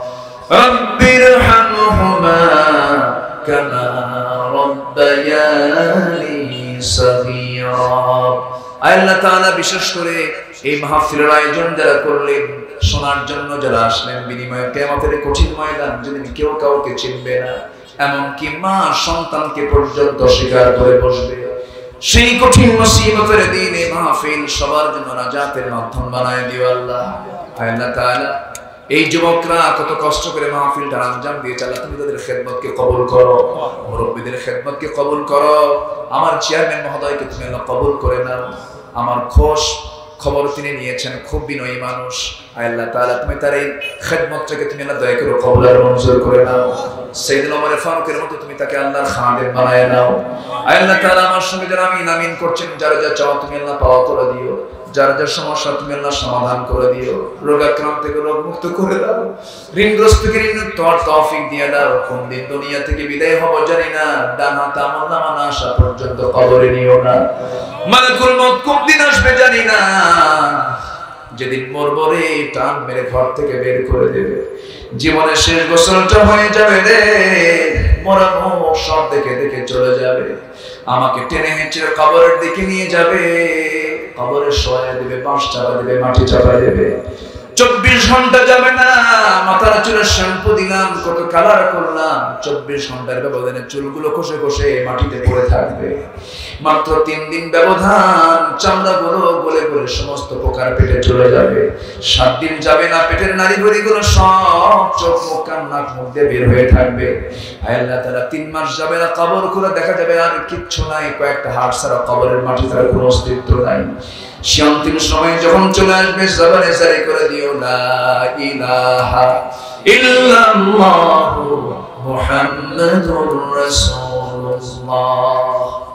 রব্বিরহামহুমা কামা রাব্বায়ানি সাগীরা। আল্লাহ তাআলা বিশেষ করে এই মাহফিলের আয়োজন যারা করলেন, শোনার জন্য যারা আসলেন, বিনিময়ে কিয়ামতের কঠিন ময়দান যেদিন কেউ কাউকে চিনবে না, এমনকি মা সন্তানকে পর্যন্ত স্বীকার করে বসবে, সেই কঠিন মুসিবতের দিনে মাহফিল সবার জন্য নাজাতের মাধ্যম বানায় দিও আল্লাহ। আল্লাহ তাআলা এই যুবকরা কত কষ্ট করে মাহফিলটার আঞ্জাম দিয়েছে, আল্লাহ তুমি তাদের খেদমতকে কবুল করো, মুরব্বীদের খেদমতকে কবুল করো। আমার চেয়ারম্যান মহোদয়কে তুমি আল্লাহ কবুল করে নাও। আমার খবর তিনি নিয়েছেন, খুব বিনয়ী মানুষ। আল্লাহ তাআলা তুমি তার এই খেদমতটাকে তুমি আল্লাহ দয়া করে কবুল আর মঞ্জুর করে নাও। সাইয়েদনা ওমর ফারুকের মতো তুমি তাকে আল্লাহর খাদেম বানায় নাও। আল্লাহ তাআলা আমার সঙ্গে যারা আমিন আমিন করছেন, যারা যা চাও তুমি আল্লাহ পাওয়া করে দিও। যার যার সমস্যা তুমি আল্লাহ সমাধান করে দিও, রোগাক্রান্ত থেকে রোগ মুক্ত করে দাও, ঋণগ্রস্তকে ঋণ তোর তৌফিক দিয়ে দাও। কোন দিন দুনিয়া থেকে বিদায় হব জানি না, ডান হাতে আমলনামা না আসা পর্যন্ত কবরে নিও না। মালাকুল মউত কোন দিন আসবে জানি না, যেদিন মরবো রে টান মেরে ঘর থেকে বের করে দেবে, জীবনের শেষ গোসলটা হয়ে যাবে রে, মরা মুখ সব দেখে দেখে চলে যাবে, আমাকে টেনে হেঁচড়ে কবরের দিকে নিয়ে যাবে, কবরে শোয়া দেবে, বাঁশ চাপা দেবে, মাটি চাপা দেবে। 24 ঘন্টা যাবে না, মাথার চুলে শ্যাম্পু দিলাম, কত কালার করলাম, 24 ঘন্টার ব্যবধানে চুলগুলো খসে খসে মাটিতে পড়ে থাকবে। মাত্র 3 দিন ব্যবধান, চামড়াগুলো গলে গলে সমস্ত পোকার পেটে চলে যাবে। 7 দিন যাবে না, পেটের নাড়িভুড়িগুলো সব চোখ মুখ কান নাক মুখ দিয়ে বের হয়ে থাকবে। আয় আল্লাহ তাআলা 3 মাস যাবে না, কবর খুলে দেখা যাবে আর কিচ্ছু নাই, কয়েকটা হাড় ছাড়া কবরের মাটি ছাড়া কোনো অস্তিত্ব নাই। সে অন্তিম সময় যখন চলে আসবে, জবানে জারি করে দিও লা ইলাহা ইল্লাল্লাহু মুহাম্মাদুর রাসূলুল্লাহ।